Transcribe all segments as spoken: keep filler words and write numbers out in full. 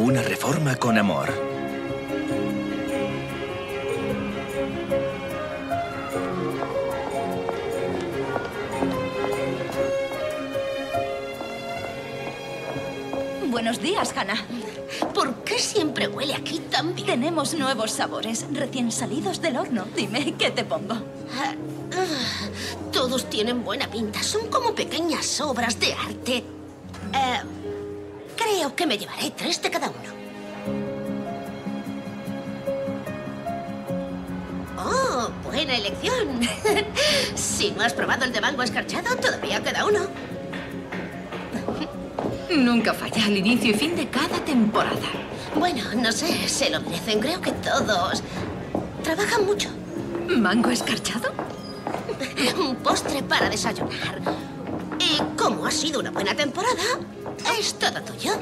una reforma con amor. Buenos días, Hannah. ¿Por qué siempre huele aquí tan bien? Tenemos nuevos sabores, recién salidos del horno. Dime, ¿qué te pongo? Uh, uh, todos tienen buena pinta. Son como pequeñas obras de arte. Uh, creo que me llevaré tres de cada uno. Oh, buena elección. Si no has probado el de mango escarchado, todavía queda uno. Nunca falla al inicio y fin de cada temporada. Bueno, no sé, se lo merecen. Creo que todos trabajan mucho. ¿Mango escarchado? Un postre para desayunar. Y como ha sido una buena temporada, es todo tuyo.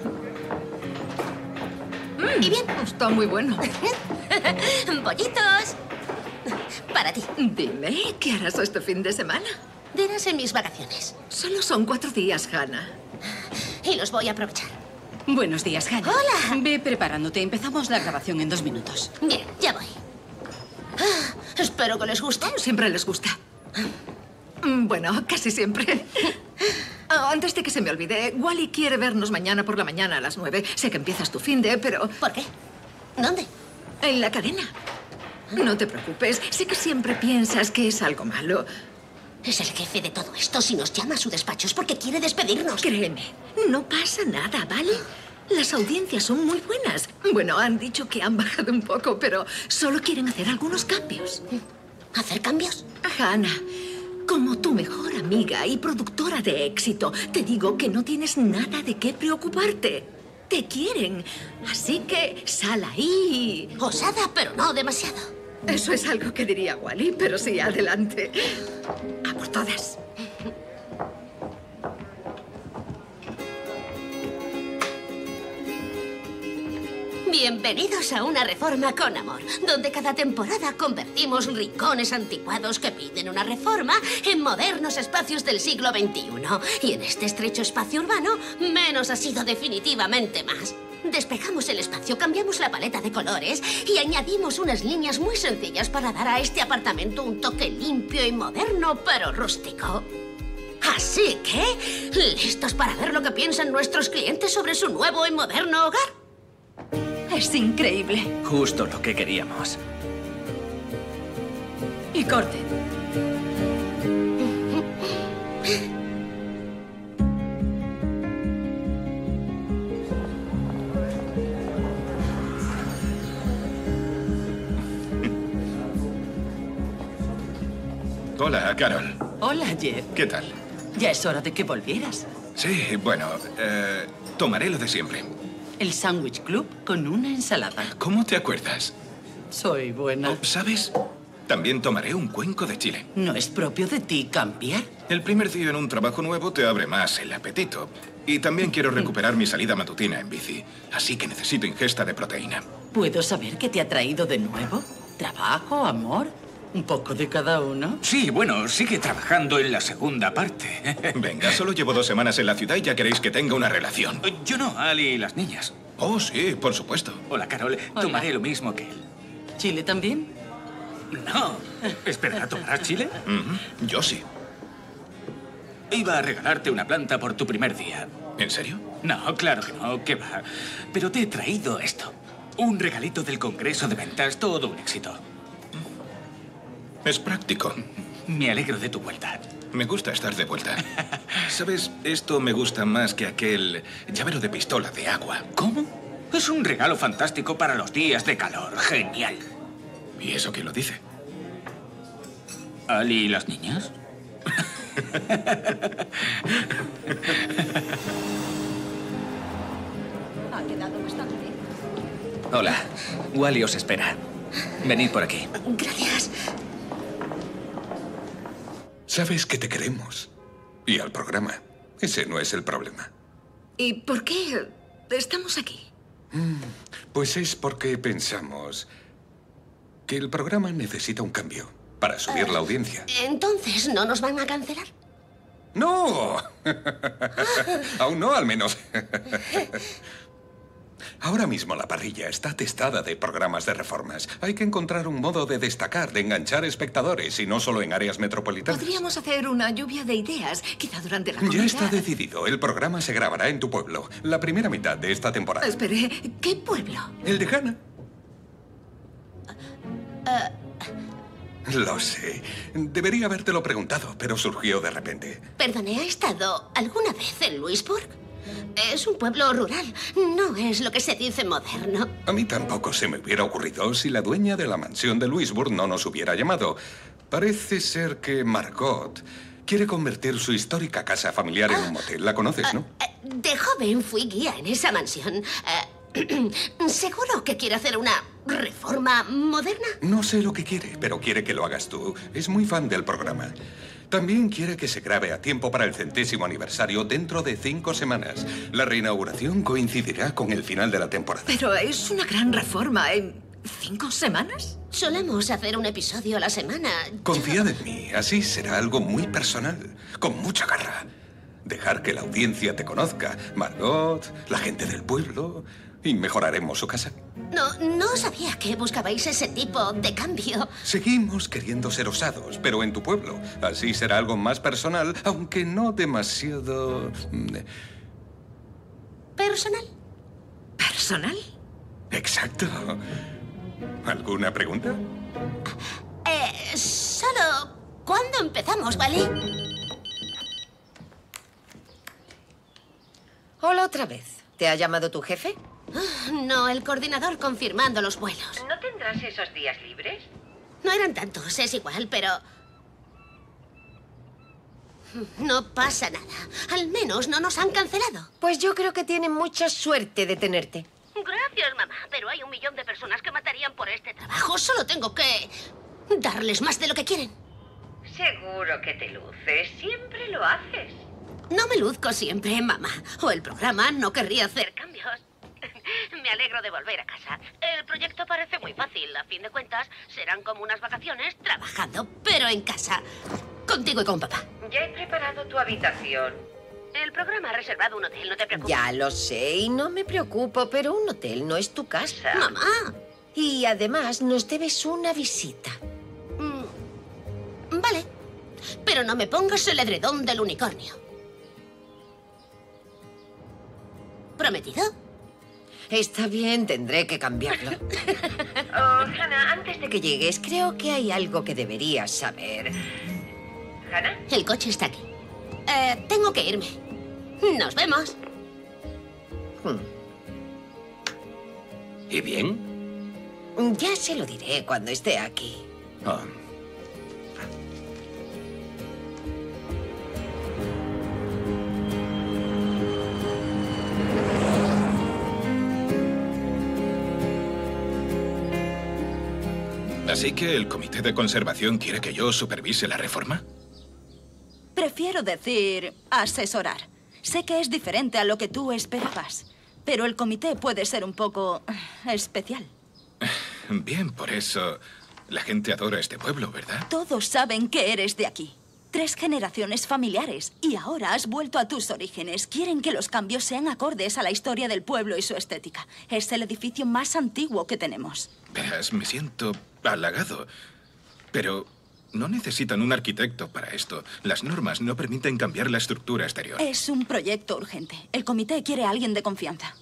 Mm, y bien. Está muy bueno. Bollitos. Para ti. Dime, ¿qué harás este fin de semana? Días en mis vacaciones. Solo son cuatro días, Hannah. Y los voy a aprovechar. Buenos días, Hannah. ¡Hola! Ve preparándote. Empezamos la grabación en dos minutos. Bien, ya voy. Ah, espero que les guste. Siempre les gusta. Bueno, casi siempre. Oh, antes de que se me olvide, Wally quiere vernos mañana por la mañana a las nueve. Sé que empiezas tu finde, pero... ¿Por qué? ¿Dónde? En la cadena. No te preocupes. Sé que siempre piensas que es algo malo. Es el jefe de todo esto. Si nos llama a su despacho es porque quiere despedirnos. Créeme, no pasa nada, ¿vale? Las audiencias son muy buenas. Bueno, han dicho que han bajado un poco, pero solo quieren hacer algunos cambios. ¿Hacer cambios? Hannah, como tu mejor amiga y productora de éxito, te digo que no tienes nada de qué preocuparte. Te quieren. Así que sal ahí. Osada, pero no demasiado. Eso es algo que diría Wally, pero sí, adelante. A por todas. Bienvenidos a una reforma con amor, donde cada temporada convertimos rincones anticuados que piden una reforma en modernos espacios del siglo veintiuno. Y en este estrecho espacio urbano, menos ha sido definitivamente más. Despejamos el espacio, cambiamos la paleta de colores y añadimos unas líneas muy sencillas para dar a este apartamento un toque limpio y moderno, pero rústico. Así que, ¿listos para ver lo que piensan nuestros clientes sobre su nuevo y moderno hogar? Es increíble. Justo lo que queríamos. Y corte. Hola, Carol. Hola, Jeff. ¿Qué tal? Ya es hora de que volvieras. Sí, bueno, eh, tomaré lo de siempre. El Sandwich Club con una ensalada. ¿Cómo te acuerdas? Soy buena. Oh, ¿sabes? También tomaré un cuenco de chile. ¿No es propio de ti cambiar? El primer día en un trabajo nuevo te abre más el apetito. Y también quiero recuperar mi salida matutina en bici. Así que necesito ingesta de proteína. ¿Puedo saber qué te ha traído de nuevo? ¿Trabajo, amor? ¿Un poco de cada uno? Sí, bueno, sigue trabajando en la segunda parte. Venga, solo llevo dos semanas en la ciudad y ya queréis que tenga una relación. Yo no, Ali y las niñas. Oh, sí, por supuesto. Hola, Carol. Hola. Tomaré lo mismo que él. ¿Chile también? No. Espera, ¿tomarás chile? Mm-hmm. Yo sí. Iba a regalarte una planta por tu primer día. ¿En serio? No, claro que no, ¿qué va? Pero te he traído esto. Un regalito del Congreso de Ventas, todo un éxito. Es práctico. Me alegro de tu vuelta. Me gusta estar de vuelta. ¿Sabes? Esto me gusta más que aquel llavero de pistola de agua. ¿Cómo? Es un regalo fantástico para los días de calor. Genial. ¿Y eso quién lo dice? ¿Ali y las niñas? Ha quedado bastante bien. Hola. Wally os espera. Venid por aquí. Gracias. Sabes que te queremos. Y al programa. Ese no es el problema. ¿Y por qué estamos aquí? Mm, pues es porque pensamos que el programa necesita un cambio para subir la audiencia. Entonces, ¿no nos van a cancelar? ¡No! Aún no, al menos. Ahora mismo la parrilla está atestada de programas de reformas. Hay que encontrar un modo de destacar, de enganchar espectadores, y no solo en áreas metropolitanas. Podríamos hacer una lluvia de ideas, quizá durante la comida. Ya está decidido. El programa se grabará en tu pueblo. La primera mitad de esta temporada. Espere, ¿qué pueblo? El de Ghana. Uh, Lo sé. Debería habértelo preguntado, pero surgió de repente. Perdone, ¿ha estado alguna vez en Louisburg? Es un pueblo rural. No es lo que se dice moderno. A mí tampoco se me hubiera ocurrido si la dueña de la mansión de Louisburg no nos hubiera llamado. Parece ser que Margot quiere convertir su histórica casa familiar en un motel. La conoces, ¿no? De joven fui guía en esa mansión. Eh, ¿Seguro que quiere hacer una reforma moderna? No sé lo que quiere, pero quiere que lo hagas tú. Es muy fan del programa. También quiere que se grabe a tiempo para el centésimo aniversario dentro de cinco semanas. La reinauguración coincidirá con el final de la temporada. Pero es una gran reforma. ¿En cinco semanas? Solemos hacer un episodio a la semana. Confiad en mí. Así será algo muy personal, con mucha garra. Dejar que la audiencia te conozca. Margot, la gente del pueblo... Y mejoraremos su casa. No, no sabía que buscabais ese tipo de cambio. Seguimos queriendo ser osados, pero en tu pueblo. Así será algo más personal, aunque no demasiado... ¿Personal? ¿Personal? Exacto. ¿Alguna pregunta? Eh, solo... ¿Cuándo empezamos, vale? Hola otra vez. ¿Te ha llamado tu jefe? No, el coordinador confirmando los vuelos. ¿No tendrás esos días libres? No eran tantos, es igual, pero... No pasa nada. Al menos no nos han cancelado. Pues yo creo que tienen mucha suerte de tenerte. Gracias, mamá, pero hay un millón de personas que matarían por este trabajo. Solo tengo que darles más de lo que quieren. Seguro que te luces. Siempre lo haces. No me luzco siempre, mamá. O el programa no querría hacer cambios. Me alegro de volver a casa. El proyecto parece muy fácil. A fin de cuentas, serán como unas vacaciones trabajando, pero en casa. Contigo y con papá. Ya he preparado tu habitación. El programa ha reservado un hotel, no te preocupes. Ya lo sé y no me preocupo, pero un hotel no es tu casa. Mamá. Y además nos debes una visita. Mm, vale. Pero no me pongas el edredón del unicornio. ¿Prometido? Está bien, tendré que cambiarlo. Oh, Hannah, antes de que llegues, creo que hay algo que deberías saber. ¿Hannah? El coche está aquí. Eh, tengo que irme. Nos vemos. Hmm. ¿Y bien? Ya se lo diré cuando esté aquí. Oh. ¿Así que el comité de conservación quiere que yo supervise la reforma? Prefiero decir asesorar. Sé que es diferente a lo que tú esperabas, pero el comité puede ser un poco especial. Bien, por eso la gente adora este pueblo, ¿verdad? Todos saben que eres de aquí. Tres generaciones familiares. Y ahora has vuelto a tus orígenes. Quieren que los cambios sean acordes a la historia del pueblo y su estética. Es el edificio más antiguo que tenemos. Verás, me siento halagado. Pero no necesitan un arquitecto para esto. Las normas no permiten cambiar la estructura exterior. Es un proyecto urgente. El comité quiere a alguien de confianza.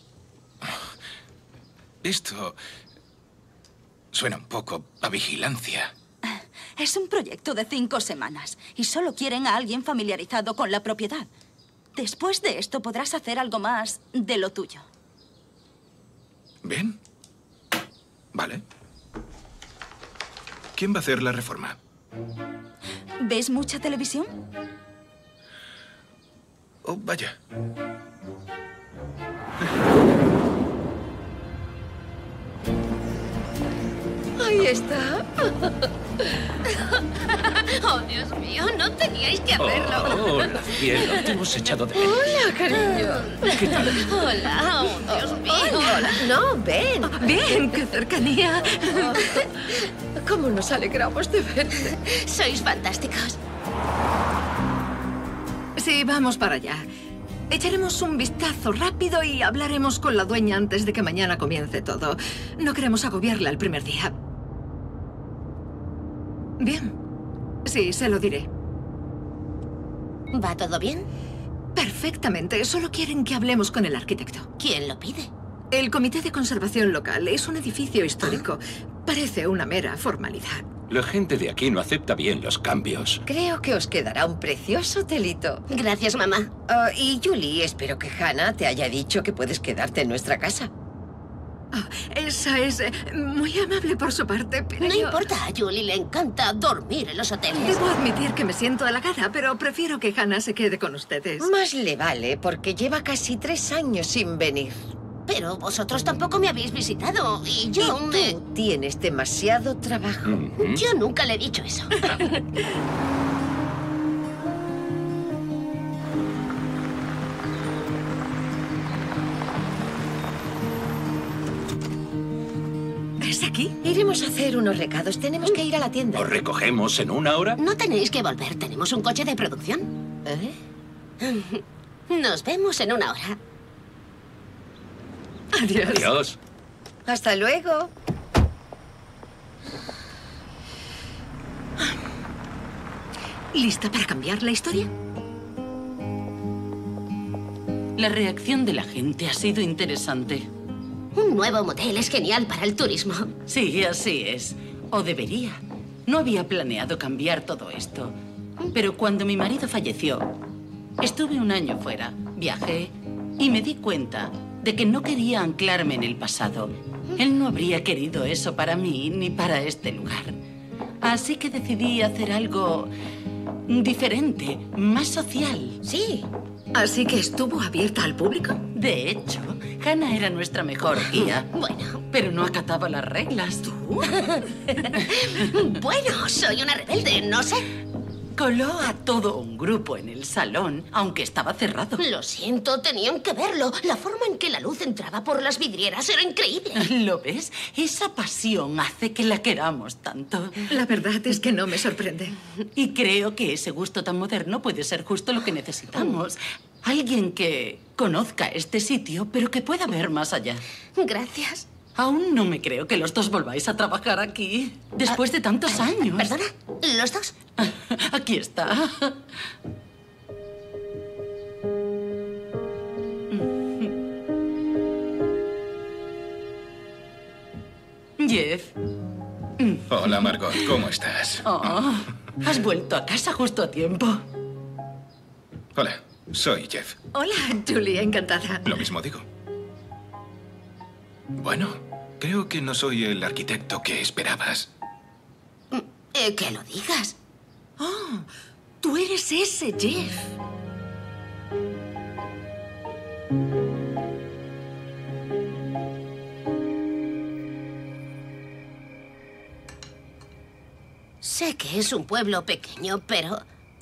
Esto suena un poco a vigilancia. Es un proyecto de cinco semanas y solo quieren a alguien familiarizado con la propiedad. Después de esto podrás hacer algo más de lo tuyo. Bien. Vale. ¿Quién va a hacer la reforma? ¿Ves mucha televisión? Oh, vaya. Ahí está. Oh, Dios mío, no teníais que hacerlo. Oh, hola, cielo, te hemos echado de menos. Hola, cariño. ¿Qué tal? Hola, oh, Dios mío. Hola. No, ven. Bien, qué cercanía. ¿Cómo nos alegramos de verte? Sois fantásticos. Sí, vamos para allá. Echaremos un vistazo rápido y hablaremos con la dueña antes de que mañana comience todo. No queremos agobiarla el primer día. Bien. Sí, se lo diré. ¿Va todo bien? Perfectamente. Solo quieren que hablemos con el arquitecto. ¿Quién lo pide? El Comité de Conservación Local. Es un edificio histórico. Parece una mera formalidad. La gente de aquí no acepta bien los cambios. Creo que os quedará un precioso telito. Gracias, mamá. Uh, y Julie, espero que Hannah te haya dicho que puedes quedarte en nuestra casa. Oh, esa es eh, muy amable por su parte, pero No yo... importa, a Julie le encanta dormir en los hoteles. Debo admitir que me siento halagada, pero prefiero que Hannah se quede con ustedes. Más le vale, porque lleva casi tres años sin venir. Pero vosotros tampoco me habéis visitado y yo y me... tú tienes demasiado trabajo. Mm-hmm. Yo nunca le he dicho eso. ¿Es aquí? Iremos a hacer unos recados. Tenemos que ir a la tienda. ¿Os recogemos en una hora? No tenéis que volver. Tenemos un coche de producción. ¿Eh? Nos vemos en una hora. Adiós. Adiós. Hasta luego. ¿Lista para cambiar la historia? La reacción de la gente ha sido interesante. Un nuevo motel es genial para el turismo. Sí, así es. O debería. No había planeado cambiar todo esto. Pero cuando mi marido falleció, estuve un año fuera, viajé y me di cuenta de que no quería anclarme en el pasado. Él no habría querido eso para mí ni para este lugar. Así que decidí hacer algo diferente, más social. Sí. ¿Así que estuvo abierta al público? De hecho, Hannah era nuestra mejor guía. Bueno. Pero no acataba las reglas. ¿Tú? Bueno, soy una rebelde, no sé. Coló a todo un grupo en el salón, aunque estaba cerrado. Lo siento, tenían que verlo. La forma en que la luz entraba por las vidrieras era increíble. ¿Lo ves? Esa pasión hace que la queramos tanto. La verdad es que no me sorprende. Y creo que ese gusto tan moderno puede ser justo lo que necesitamos. Alguien que conozca este sitio, pero que pueda ver más allá. Gracias. Aún no me creo que los dos volváis a trabajar aquí, después de tantos años. ¿Perdona? ¿Los dos? Aquí está. Jeff. Hola, Margot. ¿Cómo estás? Oh, has vuelto a casa justo a tiempo. Hola, soy Jeff. Hola, Julie, encantada. Lo mismo digo. Bueno, creo que no soy el arquitecto que esperabas. Eh, que lo digas. Oh, tú eres ese Jeff. Sé que es un pueblo pequeño, pero...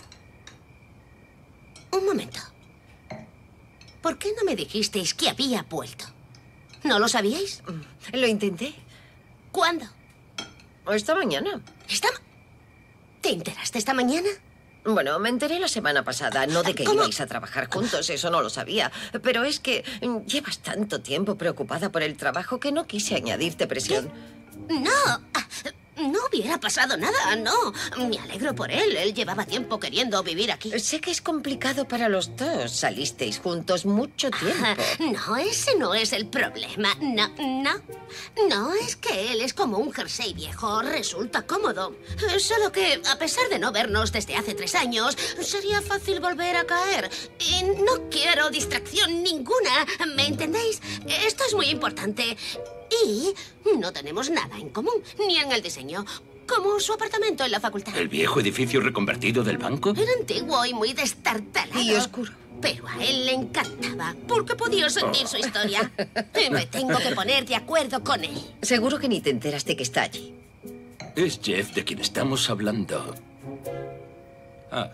Un momento. ¿Por qué no me dijisteis que había vuelto? ¿No lo sabíais? Lo intenté. ¿Cuándo? Esta mañana. ¿Esta ma- ¿Te enteraste esta mañana? Bueno, me enteré la semana pasada, no de que ¿Cómo? ibais a trabajar juntos, eso no lo sabía. Pero es que mm, llevas tanto tiempo preocupada por el trabajo que no quise añadirte presión. No, ah, no hubiera pasado nada, no. Me alegro por él, él llevaba tiempo queriendo vivir aquí. Sé que es complicado para los dos. Salisteis juntos mucho Ah, tiempo. no, ese no es el problema. No, no. No, es que él es como un jersey viejo. Resulta cómodo. Eh, Solo que, a pesar de no vernos desde hace tres años, sería fácil volver a caer. Y no quiero distracción ninguna. ¿Me entendéis? Esto es muy importante. Y no tenemos nada en común, ni en el diseño. Como su apartamento en la facultad. ¿El viejo edificio reconvertido del banco? Era antiguo y muy destartalado. Y oscuro. Pero a él le encantaba, porque podía sentir su historia. Y me tengo que poner de acuerdo con él. Seguro que ni te enteras de que está allí. Es Jeff de quien estamos hablando. Ah,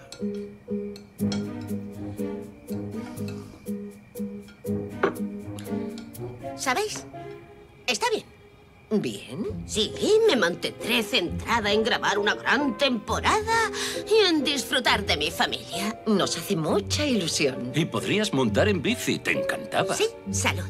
¿Sabéis? Está bien. Bien. Sí, me mantendré centrada en grabar una gran temporada y en disfrutar de mi familia. Nos hace mucha ilusión. Y podrías montar en bici, te encantaba. Sí, salud.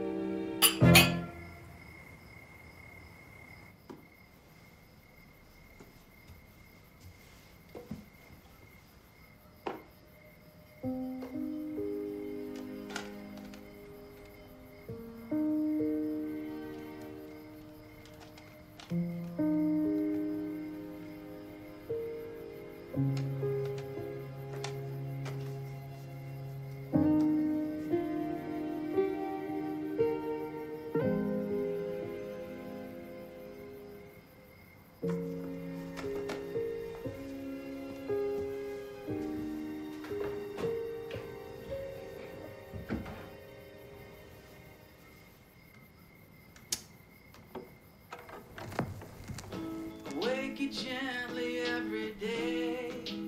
Gently every day,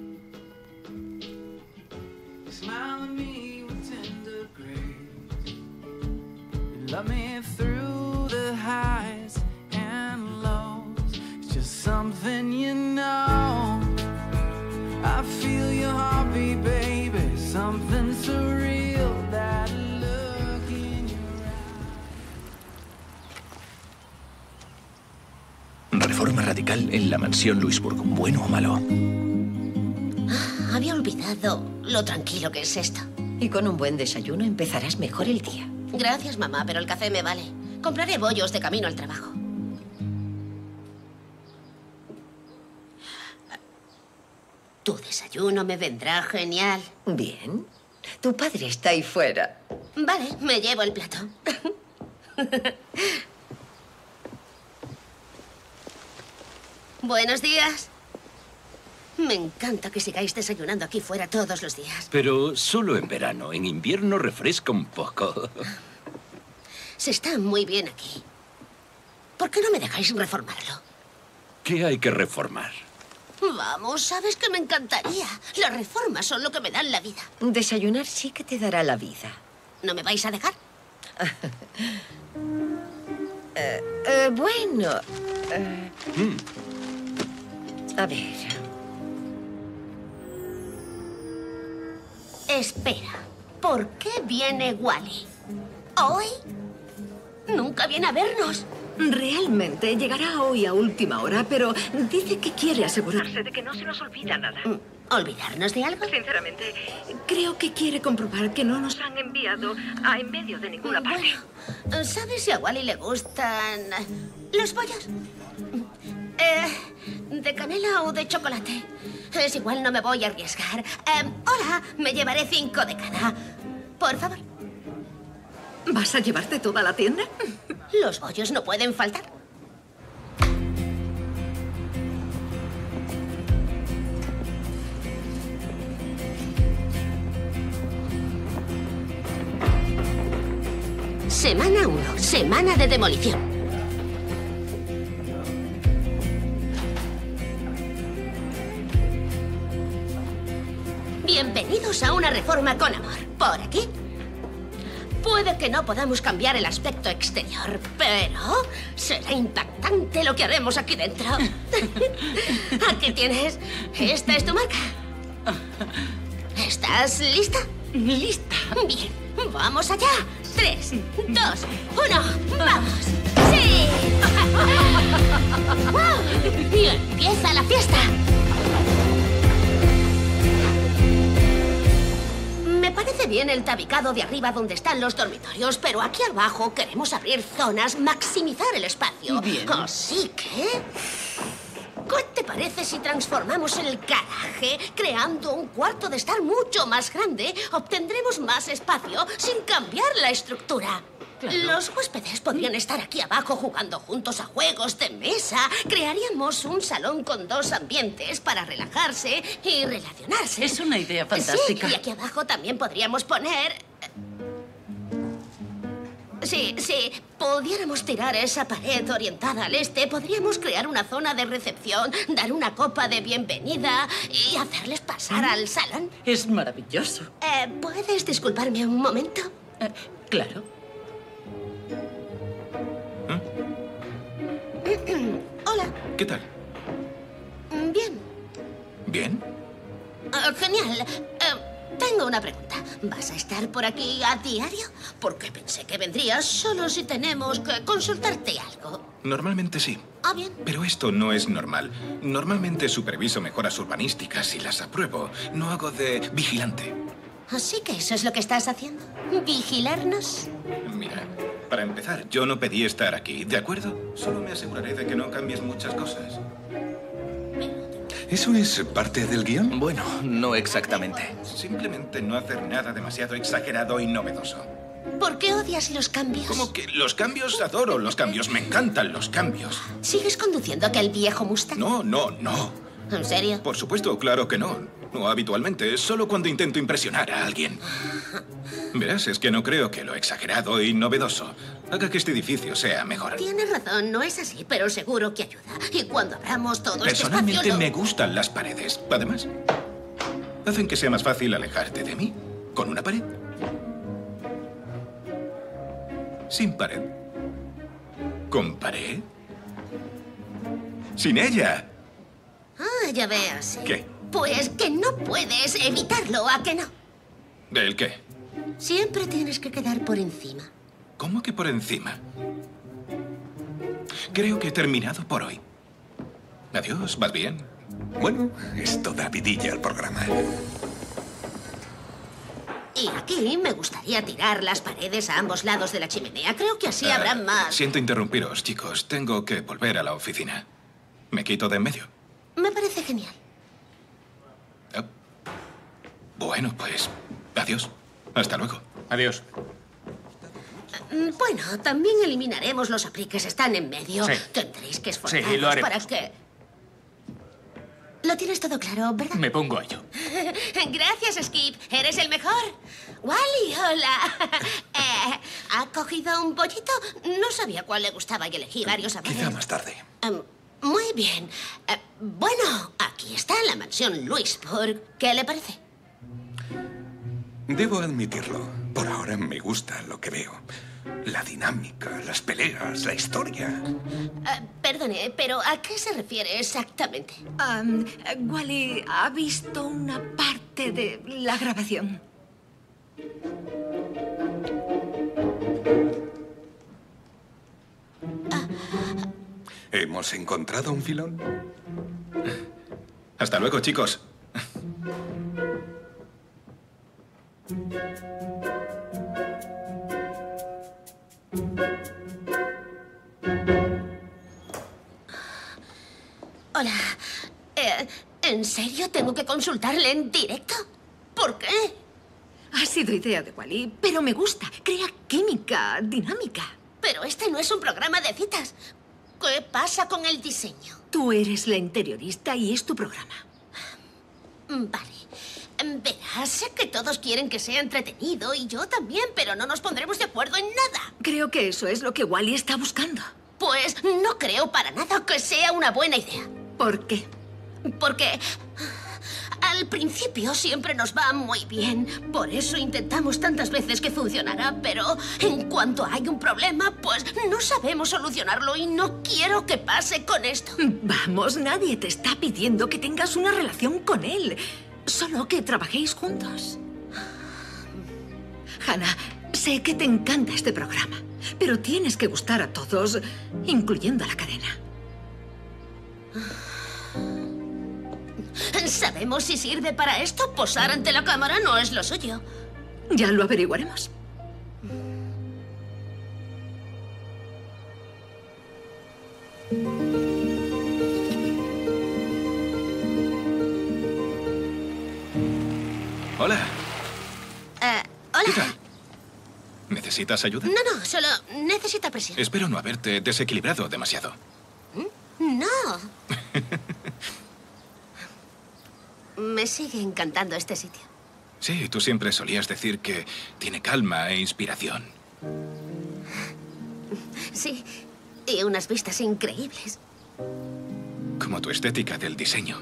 you smile at me with tender grace. You love me through the highs and lows. It's just something you know. I feel your heartbeat, baby. Something surreal, that look in your eyes. Reforma radical en la mansión Louisburg. ¿Bueno o malo? Ah, había olvidado lo tranquilo que es esto. Y con un buen desayuno empezarás mejor el día. Gracias, mamá, pero el café me vale. Compraré bollos de camino al trabajo. Tu desayuno me vendrá genial. Bien. Tu padre está ahí fuera. Vale, me llevo el plato. Buenos días. Me encanta que sigáis desayunando aquí fuera todos los días. Pero solo en verano. En invierno refresca un poco. Se está muy bien aquí. ¿Por qué no me dejáis reformarlo? ¿Qué hay que reformar? Vamos, sabes que me encantaría. Las reformas son lo que me dan la vida. Desayunar sí que te dará la vida. ¿No me vais a dejar? eh, eh, bueno... Eh... Mm. A ver... Espera, ¿por qué viene Wally? ¿Hoy? Nunca viene a vernos. Realmente llegará hoy a última hora, pero dice que quiere asegurarse de que no se nos olvida nada. ¿Olvidarnos de algo? Sinceramente, creo que quiere comprobar que no nos han enviado a en medio de ninguna parte. Bueno, ¿sabes si a Wally le gustan los pollos? Eh, ¿De canela o de chocolate? Es igual, no me voy a arriesgar. Eh, hola, me llevaré cinco de cada. Por favor. ¿Vas a llevarte toda la tienda? Los bollos no pueden faltar. Semana uno, semana de demolición. Bienvenidos a una reforma con amor. Por aquí. Puede que no podamos cambiar el aspecto exterior, pero será impactante lo que haremos aquí dentro. Aquí tienes. Esta es tu marca. ¿Estás lista? Lista. Bien, vamos allá. Tres, dos, uno, ¡vamos! ¡Sí! ¡Wow! Y empieza la fiesta. Me parece bien el tabicado de arriba donde están los dormitorios, pero aquí abajo queremos abrir zonas, maximizar el espacio. Bien. Así que... ¿qué te parece si transformamos el garaje creando un cuarto de estar mucho más grande? Obtendremos más espacio sin cambiar la estructura. Claro. Los huéspedes podrían estar aquí abajo jugando juntos a juegos de mesa. Crearíamos un salón con dos ambientes para relajarse y relacionarse. Es una idea fantástica. Sí, y aquí abajo también podríamos poner... Sí, sí, pudiéramos tirar esa pared orientada al este, podríamos crear una zona de recepción, dar una copa de bienvenida y hacerles pasar al salón. Es maravilloso. Eh, ¿Puedes disculparme un momento? Eh, claro. ¿Qué tal? Bien. ¿Bien? Uh, genial. Uh, tengo una pregunta. ¿Vas a estar por aquí a diario? Porque pensé que vendrías solo si tenemos que consultarte algo. Normalmente sí. Ah, bien. Pero esto no es normal. Normalmente superviso mejoras urbanísticas y las apruebo. No hago de vigilante. Así que eso es lo que estás haciendo. ¿Vigilarnos? Mira, para empezar, yo no pedí estar aquí, ¿de acuerdo? Solo me aseguraré de que no cambies muchas cosas. ¿Eso es parte del guión? Bueno, no exactamente. Simplemente no hacer nada demasiado exagerado y novedoso. ¿Por qué odias los cambios? ¿Cómo que los cambios? Adoro los cambios, me encantan los cambios. ¿Sigues conduciendo aquel viejo Mustang? No, no, no. ¿En serio? Por supuesto, claro que no. No habitualmente, solo cuando intento impresionar a alguien. Verás, es que no creo que lo exagerado y novedoso haga que este edificio sea mejor. Tienes razón, no es así, pero seguro que ayuda. Y cuando abramos todo este espacio... Personalmente lo- me gustan las paredes. Además, hacen que sea más fácil alejarte de mí con una pared. Sin pared. ¿Con pared? Sin ella. Ah, ya veo, sí. ¿Qué? Pues que no puedes evitarlo, ¿a que no? ¿Del qué? Siempre tienes que quedar por encima. ¿Cómo que por encima? Creo que he terminado por hoy. Adiós, ¿vas bien? Bueno, esto da vidilla al programa. Y aquí me gustaría tirar las paredes a ambos lados de la chimenea. Creo que así Ah, habrá más... Siento interrumpiros, chicos. Tengo que volver a la oficina. Me quito de en medio. Me parece genial. Ah. Bueno, pues... Adiós. Hasta luego. Adiós. Mm, Bueno, también eliminaremos los apliques. Están en medio. Sí. Tendréis que Sí, esforzaros lo haremos. para que... Lo tienes todo claro, ¿verdad? Me pongo a ello. Gracias, Skip. Eres el mejor. Wally, hola. Eh, ¿Ha cogido un pollito? No sabía cuál le gustaba y elegí varios sabores. Quizá más tarde. Em, muy bien. Eh, bueno, aquí está la mansión Louisburg. ¿Qué le parece? Debo admitirlo. Por ahora me gusta lo que veo. La dinámica, las peleas, la historia. Eh, perdone, pero ¿a qué se refiere exactamente? Am, Wally ha visto una parte de la grabación. ¿Hemos encontrado un filón? Hasta luego, chicos. Hola. Eh, ¿En serio tengo que consultarle en directo? ¿Por qué? Ha sido idea de Wally, pero me gusta. Crea química, dinámica. Pero este no es un programa de citas. ¿Qué pasa con el diseño? Tú eres la interiorista y es tu programa. Vale. Verás, sé que todos quieren que sea entretenido y yo también, pero no nos pondremos de acuerdo en nada. Creo que eso es lo que Wally está buscando. Pues no creo para nada que sea una buena idea. ¿Por qué? Porque al principio siempre nos va muy bien. Por eso intentamos tantas veces que funcionará, pero en cuanto hay un problema, pues no sabemos solucionarlo y no quiero que pase con esto. Vamos, nadie te está pidiendo que tengas una relación con él. Solo que trabajéis juntos. Hannah, sé que te encanta este programa, pero tienes que gustar a todos, incluyendo a la cadena. ¿Sabemos si sirve para esto? Posar ante la cámara no es lo suyo. Ya lo averiguaremos. Hola. Eh, ¿Qué hola. tal? ¿Necesitas ayuda? No, no, solo necesita presión. Espero no haberte desequilibrado demasiado. No. Me sigue encantando este sitio. Sí, tú siempre solías decir que tiene calma e inspiración. Sí, y unas vistas increíbles. Como tu estética del diseño.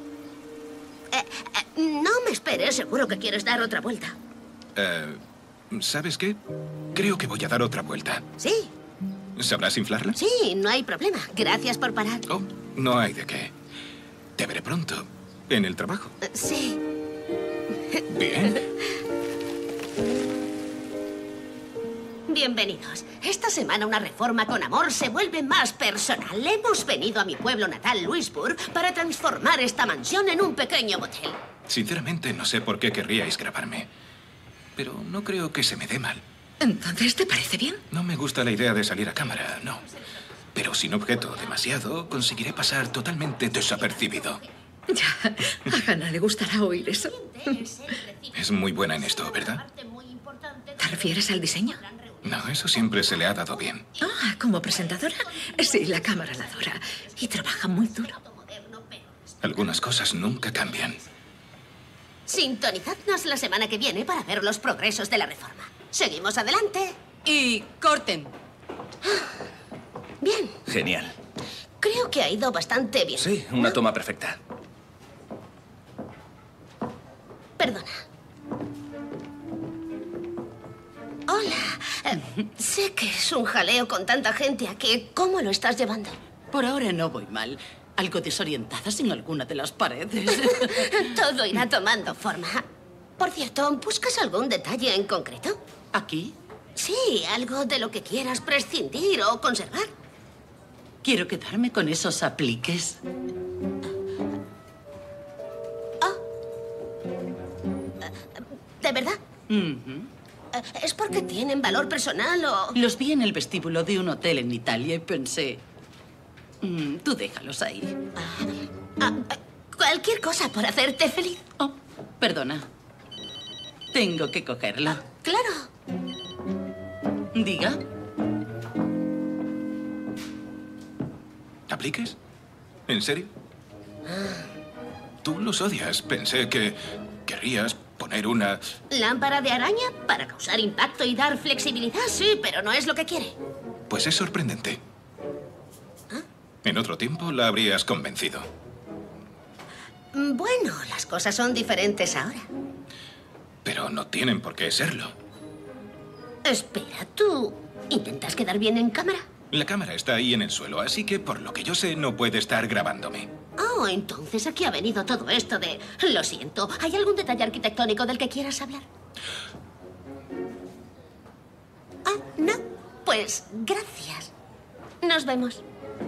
Eh, eh, no me esperes, seguro que quieres dar otra vuelta. Eh, ¿Sabes qué? Creo que voy a dar otra vuelta. Sí. ¿Sabrás inflarla? Sí, no hay problema. Gracias por parar. Oh, no hay de qué. Te veré pronto. En el trabajo. Sí. Bien. Bienvenidos. Esta semana una reforma con amor se vuelve más personal. Hemos venido a mi pueblo natal, Louisburg, para transformar esta mansión en un pequeño motel. Sinceramente, no sé por qué querríais grabarme. Pero no creo que se me dé mal. ¿Entonces te parece bien? No me gusta la idea de salir a cámara, no. Pero sin objeto demasiado, conseguiré pasar totalmente desapercibido. Ya, a Hannah le gustará oír eso. Es muy buena en esto, ¿verdad? ¿Te refieres al diseño? No, eso siempre se le ha dado bien. Ah, ¿como presentadora? Sí, la cámara la adora. Y trabaja muy duro. Algunas cosas nunca cambian. Sintonizadnos la semana que viene para ver los progresos de la reforma. Seguimos adelante. Y corten. Bien. Genial. Creo que ha ido bastante bien. Sí, una toma perfecta. Perdona. Hola. Eh, sé que es un jaleo con tanta gente aquí. ¿Cómo lo estás llevando? Por ahora no voy mal. Algo desorientada sin alguna de las paredes. Todo irá tomando forma. Por cierto, ¿buscas algún detalle en concreto? ¿Aquí? Sí, algo de lo que quieras prescindir o conservar. Quiero quedarme con esos apliques. ¿De verdad? Uh-huh. ¿Es porque tienen valor personal o...? Los vi en el vestíbulo de un hotel en Italia y pensé... Mm, tú déjalos ahí. Ah, ah, cualquier cosa por hacerte feliz. Oh, perdona. Tengo que cogerlo. Ah, claro. Diga. ¿Apliques? ¿En serio? Tú los odias. Pensé que querrías poner una... ¿Lámpara de araña? Para causar impacto y dar flexibilidad, sí, pero no es lo que quiere. Pues es sorprendente. ¿Ah? En otro tiempo la habrías convencido. Bueno, las cosas son diferentes ahora. Pero no tienen por qué serlo. Espera, ¿tú intentas quedar bien en cámara? La cámara está ahí en el suelo, así que por lo que yo sé no puede estar grabándome. Oh, entonces aquí ha venido todo esto de... Lo siento, ¿hay algún detalle arquitectónico del que quieras hablar? Ah, no. Pues gracias. Nos vemos.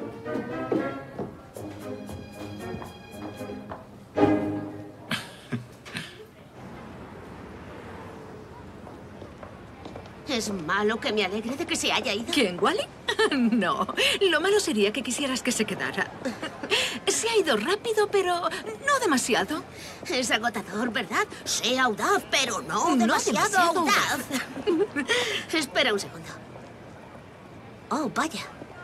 ¿Es malo que me alegre de que se haya ido? ¿Quién, Wally? No. Lo malo sería que quisieras que se quedara. Se ha ido rápido, pero no demasiado. Es agotador, ¿verdad? Sé audaz, pero no, No demasiado, demasiado audaz. Espera un segundo. Oh, vaya.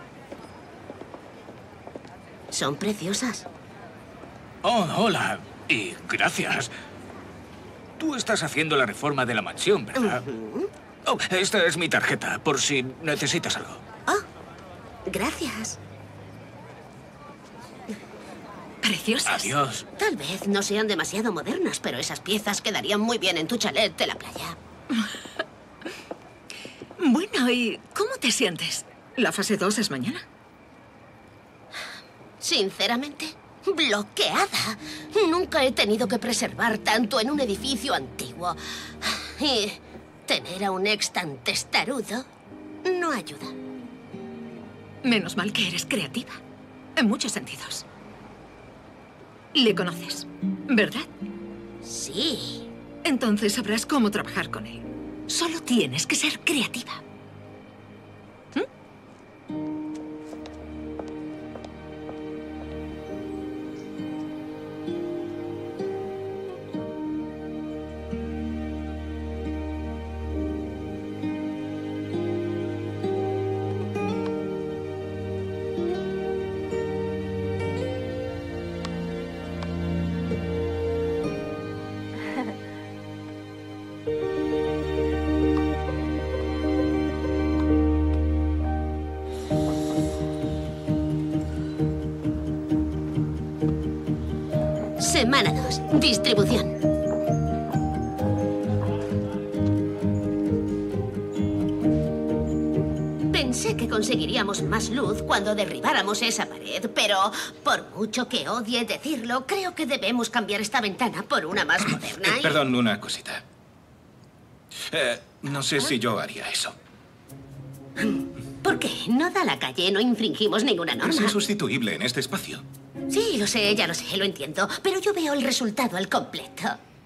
Son preciosas. Oh, hola. Y gracias. Tú estás haciendo la reforma de la mansión, ¿verdad? Uh-huh. Oh, esta es mi tarjeta, por si necesitas algo. Oh, gracias. Preciosas. Adiós. Tal vez no sean demasiado modernas, pero esas piezas quedarían muy bien en tu chalet de la playa. Bueno, ¿y cómo te sientes? La fase dos es mañana. Sinceramente, bloqueada. Nunca he tenido que preservar tanto en un edificio antiguo. Y tener a un ex tan testarudo no ayuda. Menos mal que eres creativa. En muchos sentidos. Le conoces, ¿verdad? Sí. Entonces sabrás cómo trabajar con él. Solo tienes que ser creativa. Semana dos. Distribución. conseguiríamos más luz cuando derribáramos esa pared, pero por mucho que odie decirlo, creo que debemos cambiar esta ventana por una más moderna. Eh, y- perdón, una cosita. Eh, no sé si yo haría eso. ¿Por qué? No da la calle, no infringimos ninguna Es norma. insustituible en este espacio. Sí, lo sé, ya lo sé, lo entiendo. Pero yo veo el resultado al completo.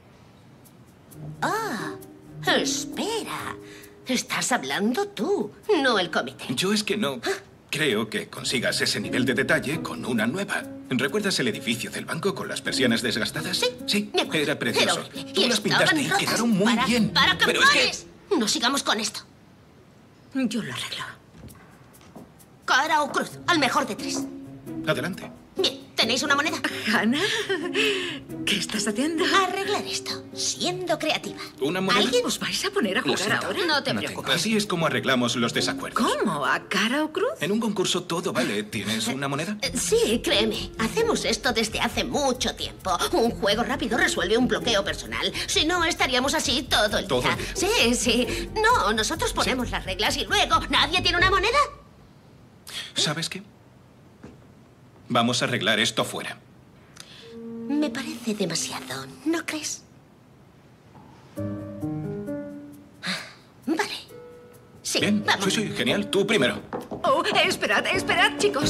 Ah, espera. Estás hablando tú, no el comité. Yo es que no creo que consigas ese nivel de detalle con una nueva. ¿Recuerdas el edificio del banco con las persianas desgastadas? Sí, sí, era precioso. Era horrible. Tú Y las estaban pintaste y rotas. quedaron muy para, bien. Para, Pero es que... campeones. No sigamos con esto. Yo lo arreglo. Cara o cruz, al mejor de tres. Adelante. Bien, ¿tenéis una moneda? Hannah, ¿qué estás haciendo? Arreglar esto, siendo creativa. ¿Una moneda? ¿Alguien? ¿Os vais a poner a Lo jugar siento. ahora? No te No preocupes. tengo. Así es como arreglamos los desacuerdos. ¿Cómo? ¿A cara o cruz? En un concurso todo vale. ¿Tienes una moneda? Eh, Sí, créeme. Hacemos esto desde hace mucho tiempo. Un juego rápido resuelve un bloqueo personal. Si no, estaríamos así todo el Todo día. el día. Sí, sí. No, nosotros ponemos las reglas y luego, ¿nadie tiene una moneda? ¿Sabes qué? Vamos a arreglar esto fuera. Me parece demasiado, ¿no crees? Vale. Sí, Bien, vamos. sí, sí, genial. Tú primero. Oh, esperad, esperad, chicos.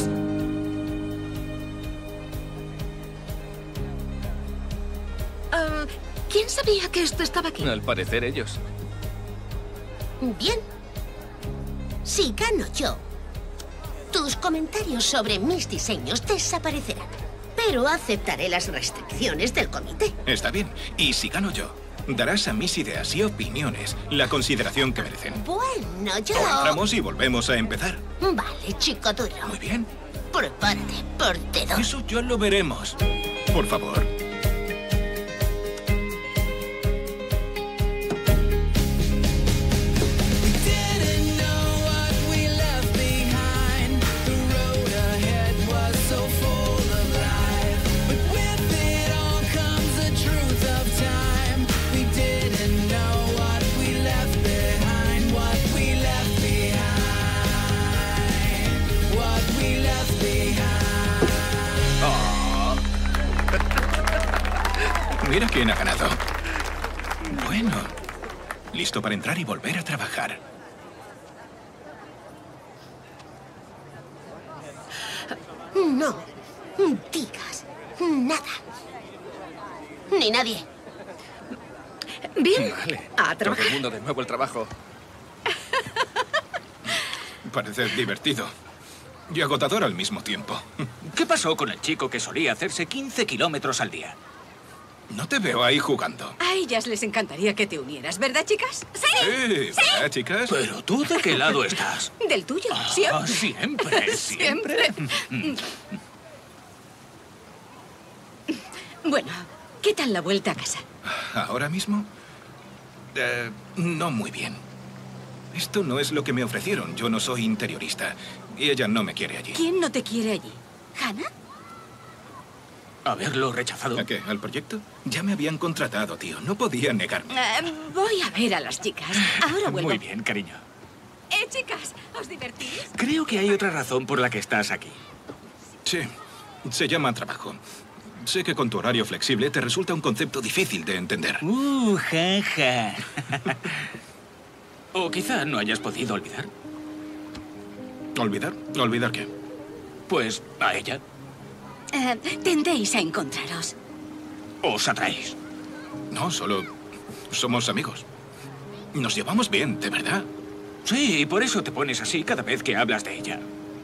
Ah, ¿Quién sabía que esto estaba aquí? Al parecer ellos. Bien. Si gano yo, tus comentarios sobre mis diseños desaparecerán. Pero aceptaré las restricciones del comité. Está bien. Y si gano yo, darás a mis ideas y opiniones la consideración que merecen. Bueno, yo... O entramos y volvemos a empezar. Vale, chico duro. Muy bien. Prepárate, perdedor. Eso ya lo veremos. Por favor. Didn't know what we left behind. The road ahead was so full of life. But with it all comes the truth of time. We didn't know what we left behind. What we left behind. What we left behind. Mira quién ha ganado. Bueno. Listo para entrar y volver a trabajar. No digas nada. Ni nadie. Bien, Vale. a Todo trabajar. el mundo de nuevo al trabajo. Parece divertido. Y agotador al mismo tiempo. ¿Qué pasó con el chico que solía hacerse quince kilómetros al día? No te veo ahí jugando. A ellas les encantaría que te unieras, ¿verdad, chicas? Sí, ¿verdad, chicas? Pero tú, ¿de qué lado estás? Del tuyo, Ah, siempre. siempre, siempre. Siempre. Bueno, ¿qué tal la vuelta a casa? ¿Ahora mismo? Eh, no muy bien. Esto no es lo que me ofrecieron. Yo no soy interiorista. Y ella no me quiere allí. ¿Quién no te quiere allí? ¿Hannah? ¿Haberlo rechazado? ¿A qué? ¿Al proyecto? Ya me habían contratado, tío. No podía negarme. Eh, voy a ver a las chicas. Ahora vuelvo. Muy bien, cariño. Eh, chicas, ¿os divertís? Creo que hay otra razón por la que estás aquí. Sí, se llama trabajo. Sé que con tu horario flexible te resulta un concepto difícil de entender. Uh, jaja. O quizá no hayas podido olvidar. ¿Olvidar? ¿Olvidar qué? Pues a ella. Eh, tendéis a encontraros. ¿Os atraéis? No, solo somos amigos. Nos llevamos bien, de verdad. Sí, y por eso te pones así cada vez que hablas de ella.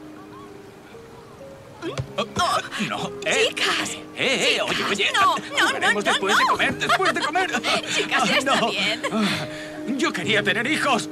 Oh, no, eh. ¡Chicas! Eh, eh, oye, Chicas, oye. no, no, jugaremos no, no, después de no. comer, después de comer. Chicas, ya está No. bien. Ah, Yo quería tener hijos.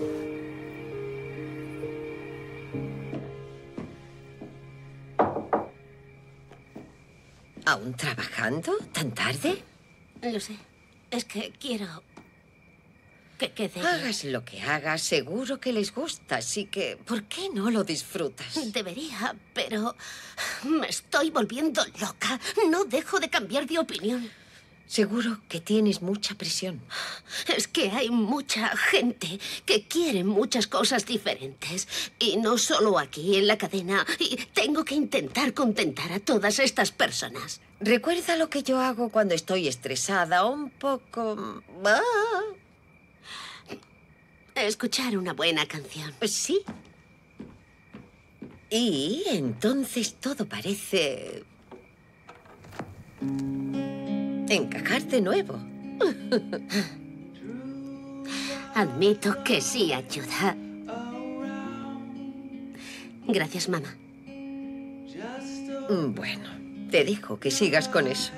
¿Aún trabajando? ¿Tan tarde? Lo sé. Es que quiero que quede... Hagas lo que hagas, seguro que les gusta, así que ¿por qué no lo disfrutas? Debería, pero me estoy volviendo loca. No dejo de cambiar de opinión. Seguro que tienes mucha presión. Es que hay mucha gente que quiere muchas cosas diferentes. Y no solo aquí, en la cadena. Y tengo que intentar contentar a todas estas personas. Recuerda lo que yo hago cuando estoy estresada, un poco... Ah. Escuchar una buena canción. Sí. Y entonces todo parece... encajar de nuevo. Admito que sí ayuda. Gracias, mamá. Bueno, te dejo que sigas con eso.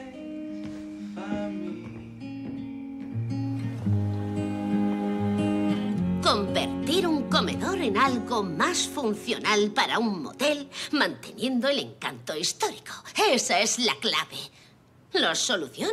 Convertir un comedor en algo más funcional para un motel, manteniendo el encanto histórico. Esa es la clave. ¿La solución?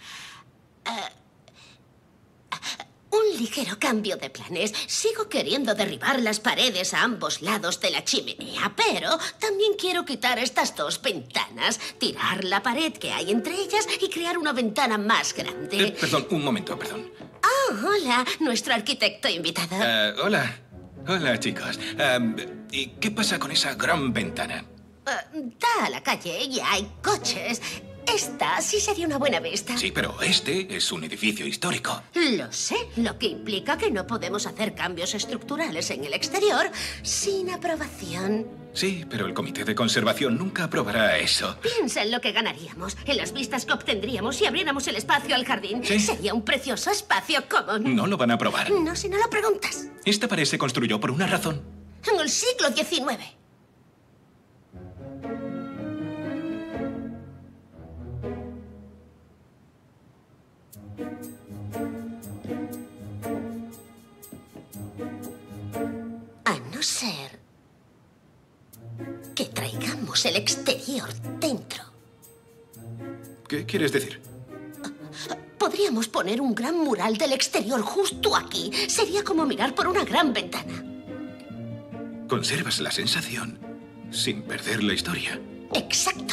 Uh, un ligero cambio de planes. Sigo queriendo derribar las paredes a ambos lados de la chimenea, pero también quiero quitar estas dos ventanas, tirar la pared que hay entre ellas y crear una ventana más grande. Eh, perdón, un momento, perdón. Oh, hola, nuestro arquitecto invitado. Uh, hola. Hola, chicos. Um, ¿Y qué pasa con esa gran ventana? Uh, da a la calle y hay coches. Esta sí sería una buena vista. Sí, pero este es un edificio histórico. Lo sé, lo que implica que no podemos hacer cambios estructurales en el exterior sin aprobación. Sí, pero el comité de conservación nunca aprobará eso. Piensa en lo que ganaríamos, en las vistas que obtendríamos si abriéramos el espacio al jardín. ¿Sí? Sería un precioso espacio común. No lo van a aprobar. No, si no lo preguntas. Esta pared se construyó por una razón. En el siglo diecinueve. A no ser que traigamos el exterior dentro. ¿Qué quieres decir? Podríamos poner un gran mural del exterior justo aquí. Sería como mirar por una gran ventana. Conservas la sensación sin perder la historia. Exacto.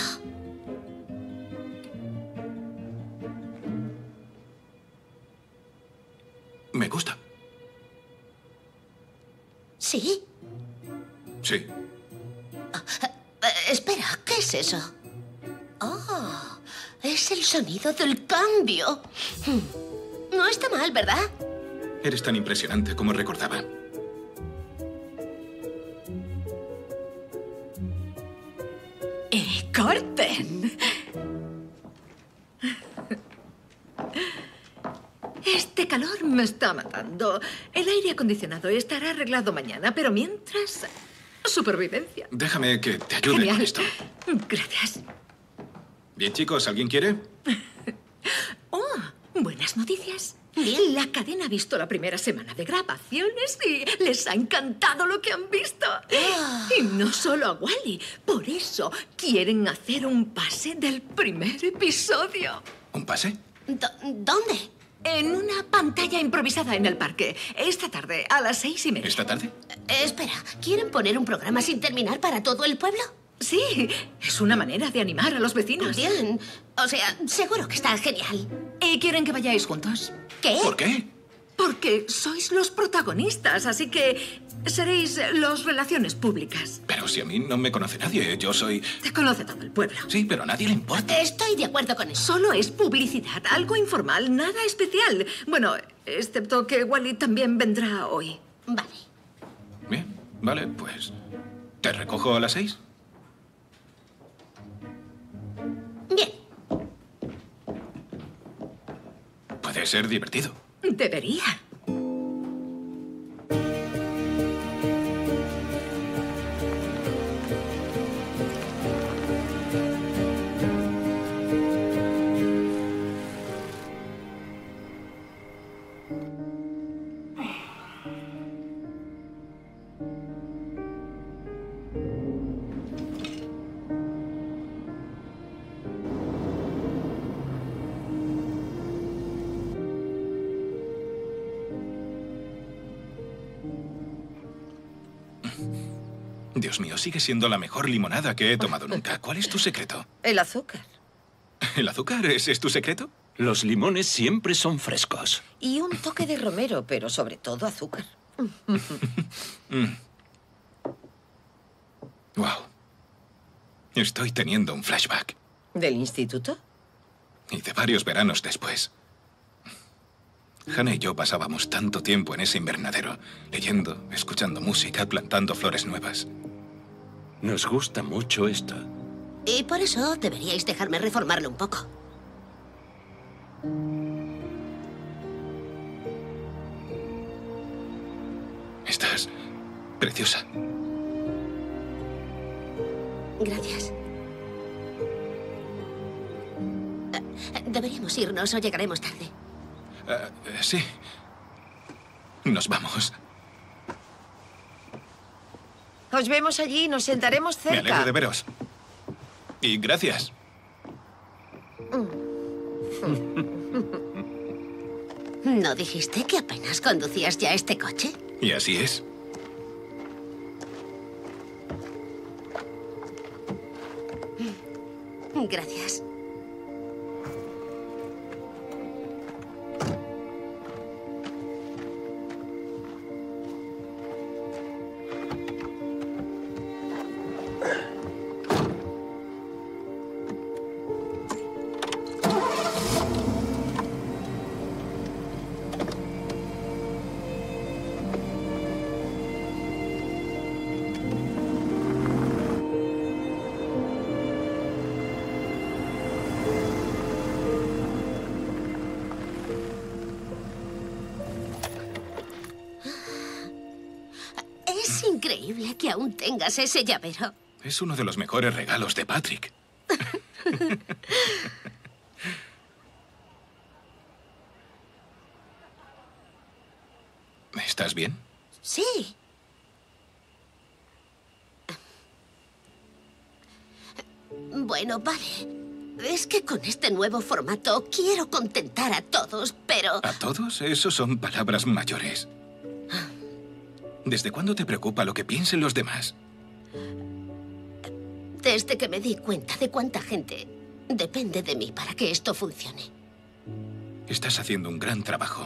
Me gusta. ¿Sí? Sí. Uh, uh, espera, ¿qué es eso? Oh, es el sonido del cambio. Hmm. No está mal, ¿verdad? Eres tan impresionante como recordaba. ¡Eh, corten! Este calor me está matando. El aire acondicionado estará arreglado mañana, pero mientras... supervivencia. Déjame que te ayude Genial. con esto. Gracias. Bien, chicos, ¿alguien quiere? Oh, buenas noticias. Bien. La cadena ha visto la primera semana de grabaciones y les ha encantado lo que han visto. Oh. Y no solo a Wally. Por eso quieren hacer un pase del primer episodio. ¿Un pase? D- ¿Dónde? En una pantalla improvisada en el parque. Esta tarde, a las seis y media. ¿Esta tarde? Eh, espera, ¿quieren poner un programa sin terminar para todo el pueblo? Sí, es una manera de animar a los vecinos. Bien. O sea, seguro que está genial. ¿Y quieren que vayáis juntos? ¿Qué? ¿Por qué? Porque sois los protagonistas, así que seréis los relaciones públicas. Pero si a mí no me conoce nadie, yo soy... Te conoce todo el pueblo. Sí, pero a nadie le importa. Estoy de acuerdo con eso. Solo es publicidad, algo informal, nada especial. Bueno, excepto que Wally también vendrá hoy. Vale. Bien, vale, pues... ¿Te recojo a las seis? Bien. Puede ser divertido. Debería. Dios mío, sigue siendo la mejor limonada que he tomado nunca. ¿Cuál es tu secreto? El azúcar. ¿El azúcar? ¿Ese es tu secreto? Los limones siempre son frescos. Y un toque de romero, pero sobre todo azúcar. Mm. Wow. Estoy teniendo un flashback. ¿Del instituto? Y de varios veranos después. Hannah y yo pasábamos tanto tiempo en ese invernadero, leyendo, escuchando música, plantando flores nuevas. Nos gusta mucho esto. Y por eso deberíais dejarme reformarlo un poco. Estás preciosa. Gracias. Eh, Deberíamos irnos o llegaremos tarde. Uh, sí. Nos vamos. Os vemos allí, nos sentaremos cerca. Me alegro de veros. Y gracias. ¿No dijiste que apenas conducías ya este coche? Y así es. Gracias. Es increíble que aún tengas ese llavero. Es uno de los mejores regalos de Patrick. ¿Estás bien? Sí. Bueno, vale. Es que con este nuevo formato quiero contentar a todos, pero... ¿A todos? Esos son palabras mayores. ¿Desde cuándo te preocupa lo que piensen los demás? Desde que me di cuenta de cuánta gente depende de mí para que esto funcione. Estás haciendo un gran trabajo.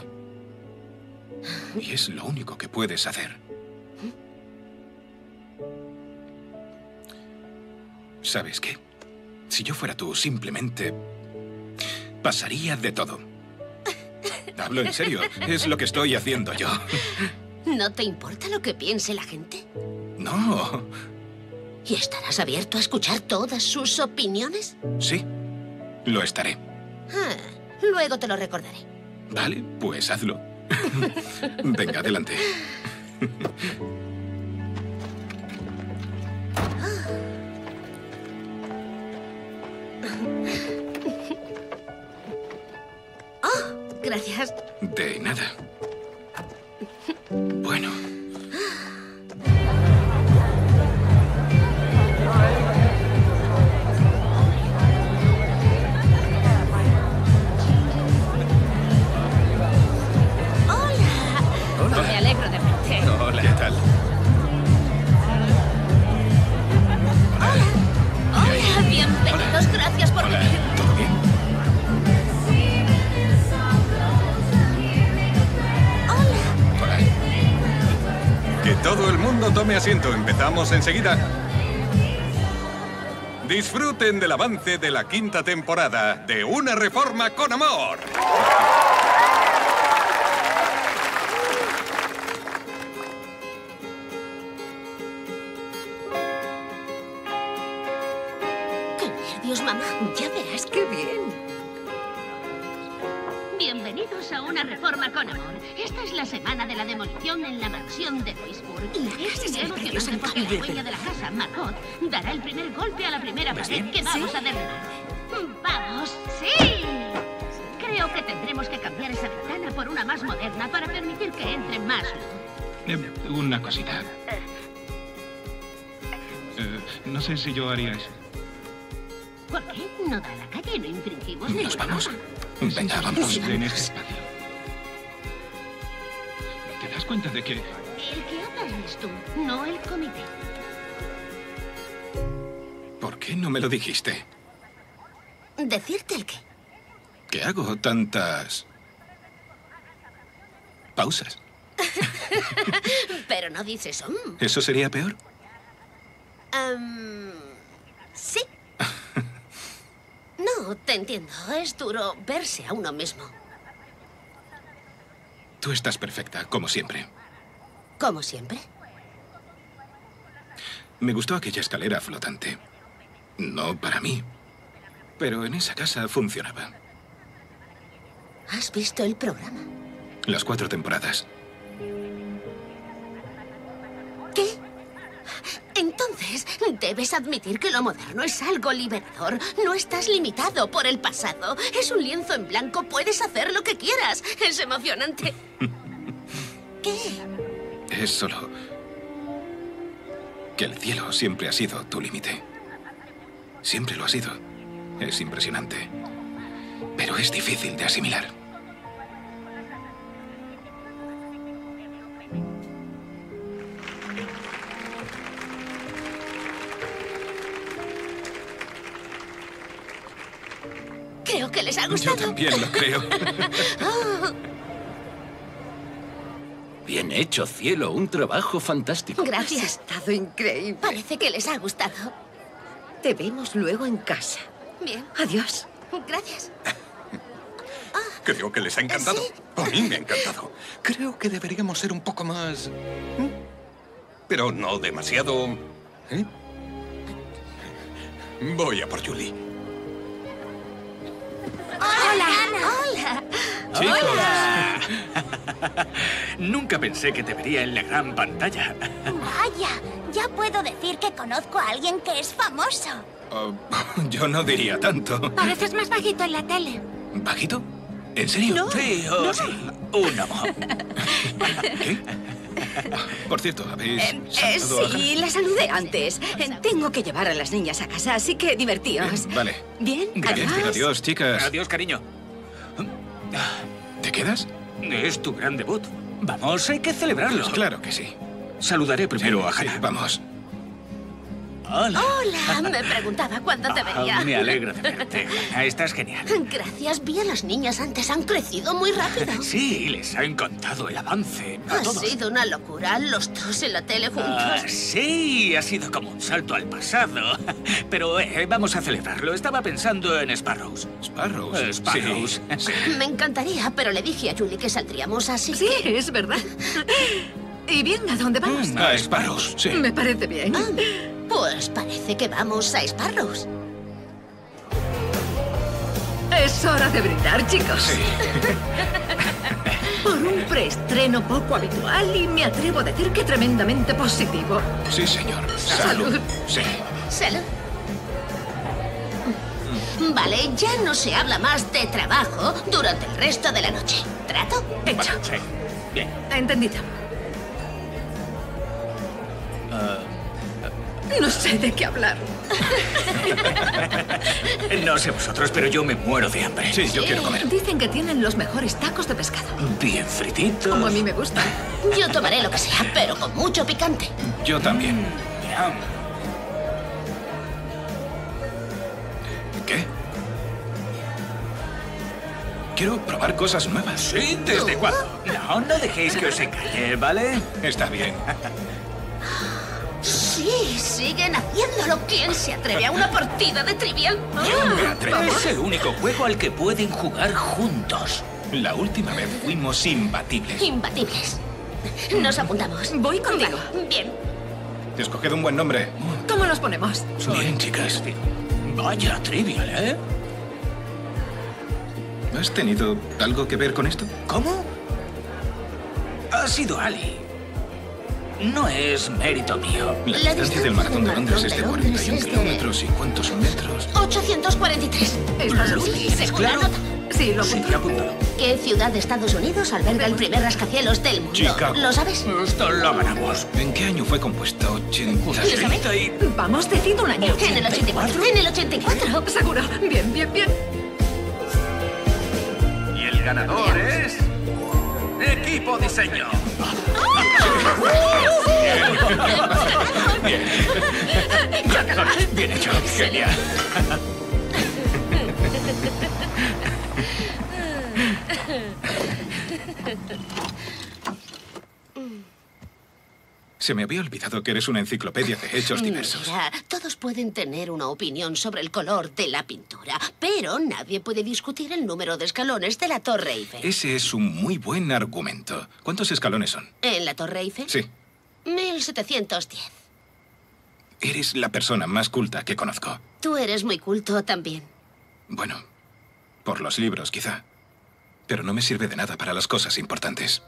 Y es lo único que puedes hacer. ¿Sabes qué? Si yo fuera tú, simplemente pasaría de todo. Hablo en serio. Es lo que estoy haciendo yo. ¿No te importa lo que piense la gente? No. ¿Y estarás abierto a escuchar todas sus opiniones? Sí, lo estaré. Ah, luego te lo recordaré. Vale, pues hazlo. Venga, adelante. Oh, gracias. De nada. Bueno. Hola. Me alegro de verte. Hola, ¿qué tal? Hola. Hola, bienvenidos. Gracias por Hola. venir. ¿Todo bien? Hola. Que todo el mundo tome asiento. Empezamos enseguida. Disfruten del avance de la quinta temporada de Una Reforma con Amor. ¡Qué nervios, mamá! Ya verás qué bien. Bienvenidos a Una Reforma con Amor. Esta es la semana de la demolición en la mansión de Louisburg. Es muy emocionante porque la dueña de la casa, Margot, dará el primer golpe a la primera pared que vamos a derribar. ¡Vamos! ¡Sí! Creo que tendremos que cambiar esa ventana por una más moderna para permitir que entre más luz. Eh, una cosita. Eh, no sé si yo haría eso. ¿Por qué? No da a la calle, no infringimos ¿Nos ninguna vamos? norma. Venga, vamos. En este espacio. ¿Te das cuenta de que...? El que habla eres tú, no el comité. ¿Por qué no me lo dijiste? ¿Decirte el qué? ¿Qué hago tantas pausas? Pero no dices... Mm. ¿Eso sería peor? Um, sí. No, te entiendo. Es duro verse a uno mismo. Tú estás perfecta, como siempre. ¿Como siempre? Me gustó aquella escalera flotante. No para mí, pero en esa casa funcionaba. ¿Has visto el programa? Las cuatro temporadas. ¿Qué? Entonces, debes admitir que lo moderno es algo liberador. No estás limitado por el pasado. Es un lienzo en blanco. Puedes hacer lo que quieras. Es emocionante. ¿Qué? Es solo que el cielo siempre ha sido tu límite. Siempre lo ha sido. Es impresionante. Pero es difícil de asimilar. Creo que les ha gustado. Yo también lo creo. Oh, Bien hecho, cielo. Un trabajo fantástico. gracias. Ha estado increíble. Parece que les ha gustado. Te vemos luego en casa. Bien. Adiós. Gracias. Creo que les ha encantado. Sí. A mí me ha encantado. Creo que deberíamos ser un poco más... ¿eh? Pero no demasiado... ¿eh? Voy a por Julie. Hola. Hola. ¡Chicos! Nunca pensé que te vería en la gran pantalla. Vaya, ya puedo decir que conozco a alguien que es famoso. Oh, yo no diría tanto. Pareces más bajito en la tele. ¿Bajito? ¿En serio? No. Sí, oh, sí. Uno. ¿Qué? Por cierto, ¿habéis Eh, eh, saludado a sí, Hannah? la saludé antes. Eh, tengo que llevar a las niñas a casa, así que divertíos. Vale. ¿Bien? Bien, Adiós. adiós, chicas. Adiós, cariño. ¿Te quedas? Es tu gran debut. Vamos, hay que celebrarlo. Claro que sí. Saludaré primero a Sí, Hannah. vamos. Hola. Hola. Me preguntaba cuándo te vería. Ah, me alegra de verte. Hannah. Estás genial. Gracias. Vi a las niñas antes. Han crecido muy rápido. Sí, les ha encantado el avance. A Ha todos. sido una locura. Los dos en la tele juntos. Ah, sí, ha sido como un salto al pasado. Pero eh, vamos a celebrarlo. Estaba pensando en Sparrows. Sparrows. Eh, Sparrows. Sí. Me encantaría, pero le dije a Julie que saldríamos así. Sí, que... es verdad. Y bien, ¿a dónde vamos? A Sparrows, sí. Me parece bien. Ah, pues parece que vamos a Sparrows. Es hora de brindar, chicos. Sí. Por un preestreno poco habitual y me atrevo a decir que tremendamente positivo. Sí, señor. Salud. Sí. Salud. Vale, ya no se habla más de trabajo durante el resto de la noche. ¿Trato? Hecho. Sí. Bien. Entendido. No sé de qué hablar. No sé vosotros, pero yo me muero de hambre. Sí, yo quiero comer. Dicen que tienen los mejores tacos de pescado. Bien frititos. Como a mí me gusta. Yo tomaré lo que sea, pero con mucho picante. Yo también. Yum. ¿Qué? Quiero probar cosas nuevas. Sí, ¿desde cuándo? No, no dejéis que os engañe, ¿vale? Está bien. Sí, siguen haciéndolo. ¿Quién se atreve a una partida de Trivial? Yo me atrevo. Es el único juego al que pueden jugar juntos. La última vez fuimos imbatibles. Imbatibles. Nos apuntamos. Voy contigo. Bien. Escoged un buen nombre. ¿Cómo nos ponemos? Bien, chicas. Vaya trivial, ¿eh? ¿Has tenido algo que ver con esto? ¿Cómo? Ha sido Ali. No es mérito mío. La, La distancia del maratón de Londres es de Londres cuarenta y un es de- kilómetros. ¿Y cuántos metros? ochocientos cuarenta y tres. ¿Estás ¿Lo seguro? tienes Segunda claro? nota. Sí, lo Sí, apunto. apúntalo. ¿Qué ciudad de Estados Unidos alberga el primer rascacielos del mundo? Chicago. ¿Lo sabes? Esto lo ganamos. ¿En qué año fue compuesta? ochenta. ¿Lo sabes? Treinta y- Vamos, decid un año. En el ochenta y cuatro. En el ochenta y cuatro. Seguro. Bien, bien, bien. Y el ganador es... Equipo Diseño. Bien. Bien hecho. Genial. Se me había olvidado que eres una enciclopedia de hechos diversos. Mira, todos pueden tener una opinión sobre el color de la pintura, pero nadie puede discutir el número de escalones de la Torre Eiffel. Ese es un muy buen argumento. ¿Cuántos escalones son? ¿En la Torre Eiffel? Sí. mil setecientos diez. Eres la persona más culta que conozco. Tú eres muy culto también. Bueno, por los libros, quizá. Pero no me sirve de nada para las cosas importantes.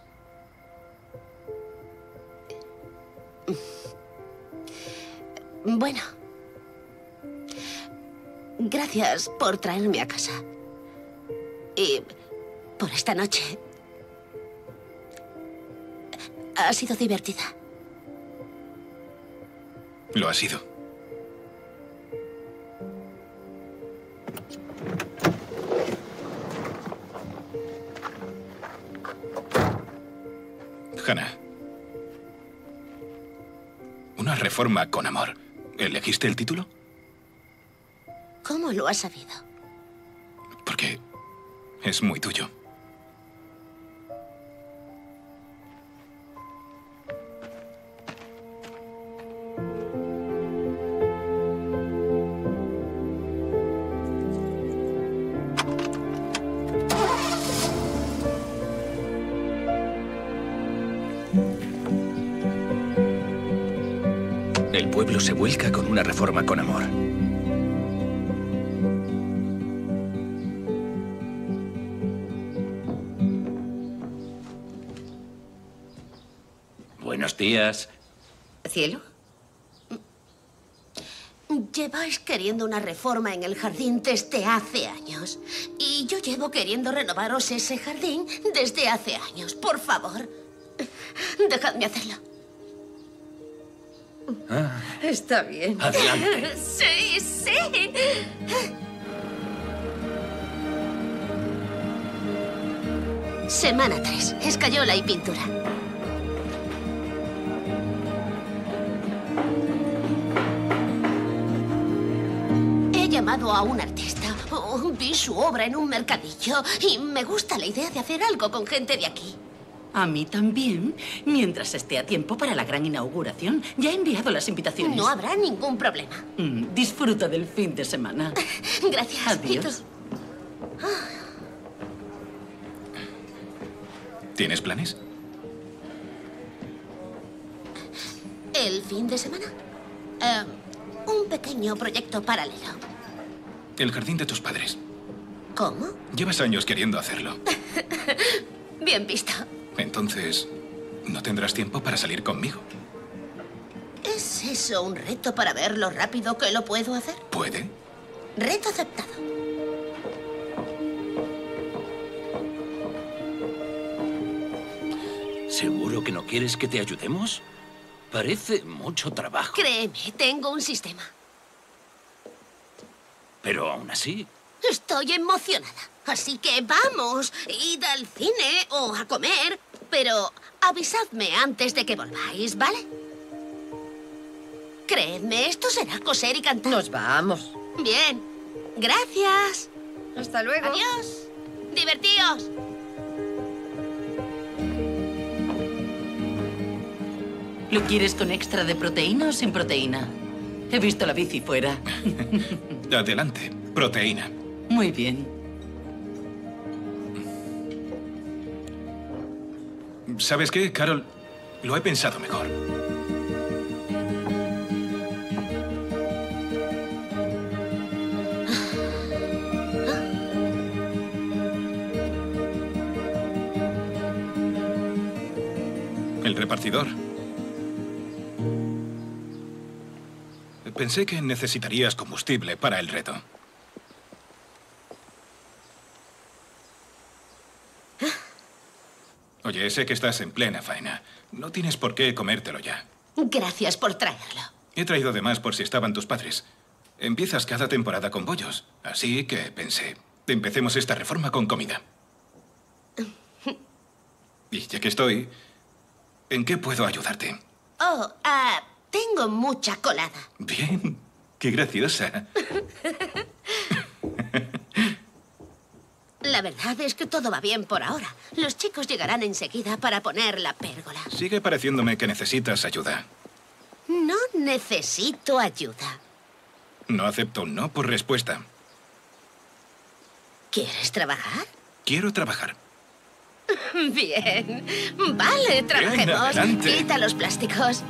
Bueno. Gracias por traerme a casa. Y por esta noche. Ha sido divertida. Lo ha sido. Hannah. Una reforma con amor. ¿Elegiste el título? ¿Cómo lo has sabido? Porque es muy tuyo. El pueblo se vuelca con una reforma con amor. Buenos días. ¿Cielo? Lleváis queriendo una reforma en el jardín desde hace años. Y yo llevo queriendo renovaros ese jardín desde hace años. Por favor, dejadme hacerlo. Ah, Está bien. adelante. Sí, sí. Semana tres. Escayola y pintura. He llamado a un artista. Oh, vi su obra en un mercadillo y me gusta la idea de hacer algo con gente de aquí. A mí también, mientras esté a tiempo para la gran inauguración. Ya he enviado las invitaciones. No habrá ningún problema. Mm, disfruta del fin de semana. Gracias. Adiós. ¿Tienes planes? ¿El fin de semana? Eh, un pequeño proyecto paralelo. El jardín de tus padres. ¿Cómo? Llevas años queriendo hacerlo. Bien visto. Entonces, ¿no tendrás tiempo para salir conmigo? ¿Es eso un reto para ver lo rápido que lo puedo hacer? ¿Puede? Reto aceptado. ¿Seguro que no quieres que te ayudemos? Parece mucho trabajo. Créeme, tengo un sistema. Pero aún así, Estoy emocionada. Así que vamos, id al cine o a comer, pero avisadme antes de que volváis, ¿vale? Creedme, esto será coser y cantar. Nos vamos. Bien. Gracias. Hasta luego. Adiós. Divertíos. ¿Lo quieres con extra de proteína o sin proteína? He visto la bici fuera. Adelante. Proteína. Muy bien. ¿Sabes qué, Carol? Lo he pensado mejor. El repartidor. Pensé que necesitarías combustible para el reto. Oye, sé que estás en plena faena. No tienes por qué comértelo ya. Gracias por traerlo. He traído de más por si estaban tus padres. Empiezas cada temporada con bollos. Así que pensé, empecemos esta reforma con comida. Y ya que estoy, ¿en qué puedo ayudarte? Oh, ah, tengo mucha colada. Bien, qué graciosa. La La verdad es que todo va bien por ahora. Los chicos llegarán enseguida para poner la pérgola. Sigue pareciéndome que necesitas ayuda. No necesito ayuda. No acepto un no por respuesta. ¿Quieres trabajar? Quiero trabajar. Bien. Vale, trabajemos. adelante. Quita los plásticos.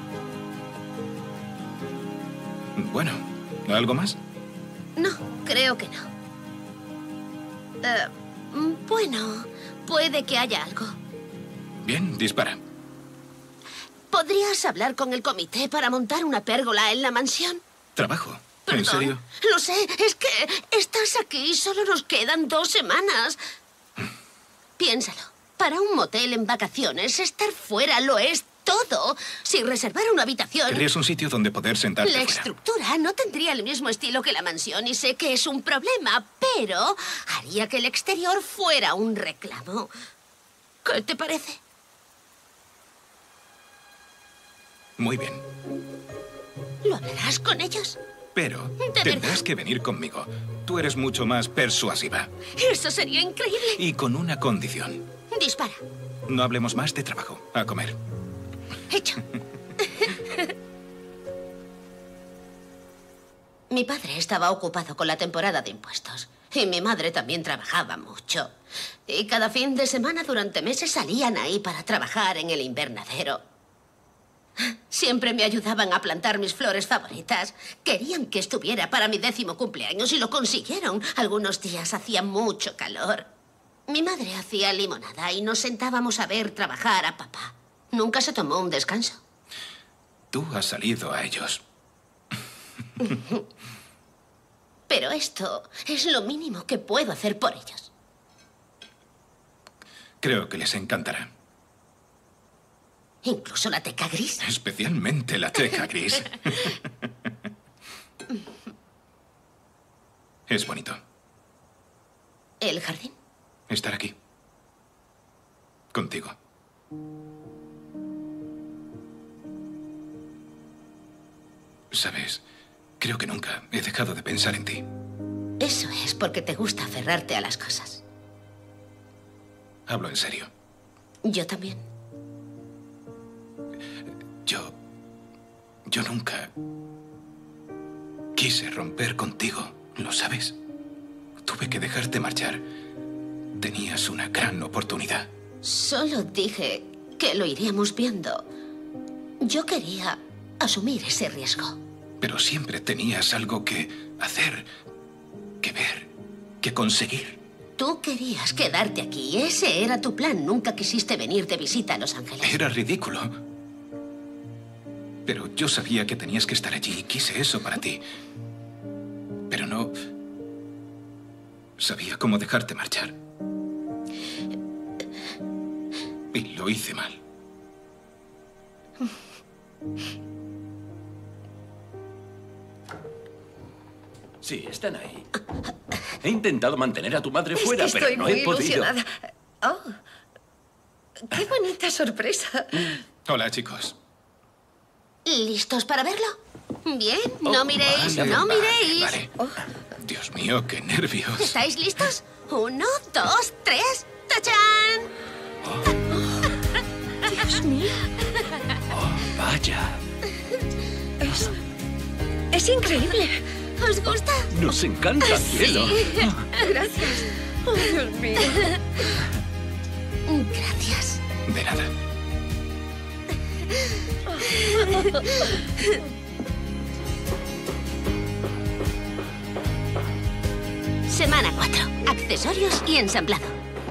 Bueno, ¿algo más? No, creo que no. Eh, bueno, puede que haya algo. Bien, dispara. ¿Podrías hablar con el comité para montar una pérgola en la mansión? Trabajo. Perdón. ¿En serio? Lo sé, es que estás aquí y solo nos quedan dos semanas. Piénsalo. Para un motel en vacaciones, estar fuera lo es todo. Si reservara una habitación... Querrías un sitio donde poder sentarte La fuera. estructura no tendría el mismo estilo que la mansión y sé que es un problema, pero haría que el exterior fuera un reclamo. ¿Qué te parece? Muy bien. ¿Lo hablarás con ellos? Pero ¿De tendrás verdad? que venir conmigo. Tú eres mucho más persuasiva. Eso sería increíble. Y con una condición. Dispara. No hablemos más de trabajo. A comer. Hecho. Mi padre estaba ocupado con la temporada de impuestos. Y mi madre también trabajaba mucho. Y cada fin de semana durante meses salían ahí para trabajar en el invernadero. Siempre me ayudaban a plantar mis flores favoritas. Querían que estuviera para mi décimo cumpleaños y lo consiguieron. Algunos días hacía mucho calor. Mi madre hacía limonada y nos sentábamos a ver trabajar a papá. Nunca se tomó un descanso. Tú has salido a ellos. Pero esto es lo mínimo que puedo hacer por ellos. Creo que les encantará. ¿Incluso la teca gris? Especialmente la teca gris. Es bonito. ¿El jardín? Estar aquí. Contigo. Sabes, creo que nunca he dejado de pensar en ti. Eso es porque te gusta aferrarte a las cosas. Hablo en serio. Yo también. Yo... Yo nunca... quise romper contigo, ¿lo sabes? Tuve que dejarte marchar. Tenías una gran oportunidad. Solo dije que lo iríamos viendo. Yo quería asumir ese riesgo. Pero siempre tenías algo que hacer, que ver, que conseguir. Tú querías quedarte aquí. Ese era tu plan. Nunca quisiste venir de visita a Los Ángeles. Era ridículo. Pero yo sabía que tenías que estar allí y quise eso para ti. Pero no... sabía cómo dejarte marchar. Y lo hice mal. Sí, están ahí. He intentado mantener a tu madre fuera, es que pero estoy no muy he podido. ilusionada. Oh, qué bonita sorpresa. Hola, chicos. ¿Listos para verlo? Bien, no Oh, miréis, vale, no vale, miréis. Vale. Dios mío, qué nervios. ¿Estáis listos? Uno, dos, tres. ¡Tachán! Dios mío. Vaya. Es, es increíble. ¿Os gusta? Nos encanta, cielo. Gracias. Oh, Dios mío. Gracias. De nada. Semana cuatro. Accesorios y ensamblado.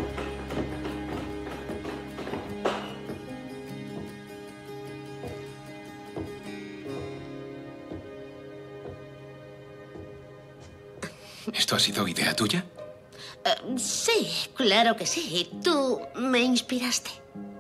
¿Esto ha sido idea tuya? Uh, sí, claro que sí. Tú me inspiraste.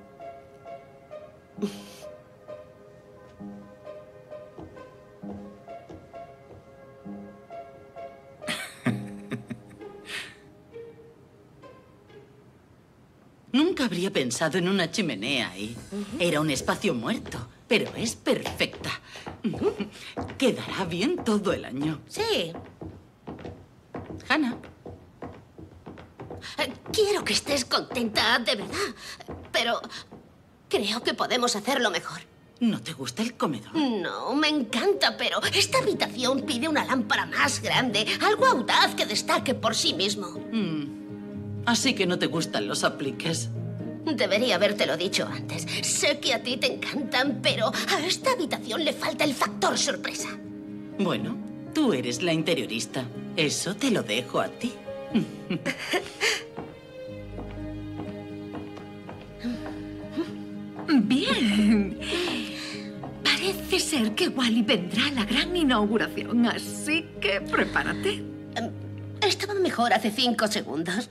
Nunca habría pensado en una chimenea ahí. Era un espacio muerto, pero es perfecta. Quedará bien todo el año. Sí. Hannah. Eh, Quiero que estés contenta, de verdad. Pero creo que podemos hacerlo mejor. ¿No te gusta el comedor? No, me encanta, pero esta habitación pide una lámpara más grande, algo audaz que destaque por sí mismo. Mm. Así que no te gustan los apliques. Debería habértelo dicho antes. Sé que a ti te encantan, pero a esta habitación le falta el factor sorpresa. Bueno, tú eres la interiorista. Eso te lo dejo a ti. Bien. Parece ser que Wally vendrá a la gran inauguración, así que prepárate. Estaba mejor hace cinco segundos.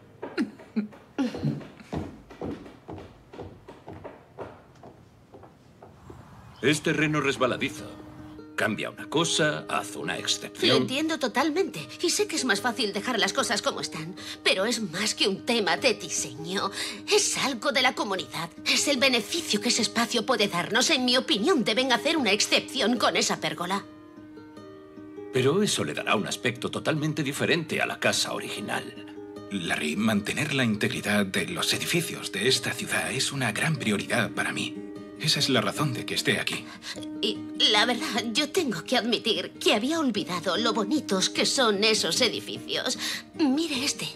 Es terreno resbaladizo. Cambia una cosa, haz una Lo excepción. entiendo totalmente. Y sé que es más fácil dejar las cosas como están. Pero es más que un tema de diseño. Es algo de la comunidad. Es el beneficio que ese espacio puede darnos. En mi opinión, deben hacer una excepción con esa pérgola. Pero eso le dará un aspecto totalmente diferente a la casa original. Larry, mantener la integridad de los edificios de esta ciudad es una gran prioridad para mí. Esa es la razón de que esté aquí. Y la verdad, yo tengo que admitir que había olvidado lo bonitos que son esos edificios. Mire este.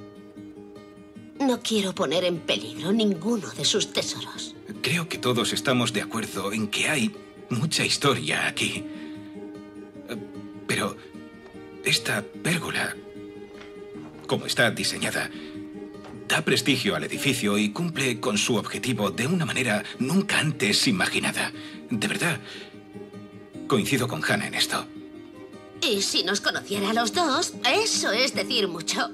No quiero poner en peligro ninguno de sus tesoros. Creo que todos estamos de acuerdo en que hay mucha historia aquí. Pero esta pérgola, como está diseñada, da prestigio al edificio y cumple con su objetivo de una manera nunca antes imaginada. De verdad, coincido con Hannah en esto. Y si nos conociera a los dos, eso es decir mucho.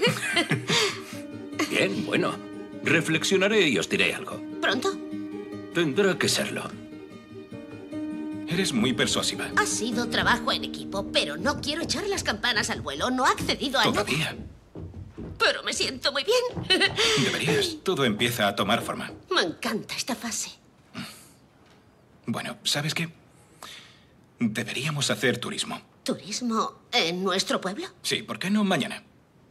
Bien, bueno. Reflexionaré y os diré algo. ¿Pronto? Tendrá que serlo. Eres muy persuasiva. Ha sido trabajo en equipo, pero no quiero echar las campanas al vuelo. No ha accedido a nada. Todavía. Pero me siento muy bien. Deberías. Todo empieza a tomar forma. Me encanta esta fase. Bueno, ¿sabes qué? Deberíamos hacer turismo. ¿Turismo en nuestro pueblo? Sí, ¿por qué no mañana?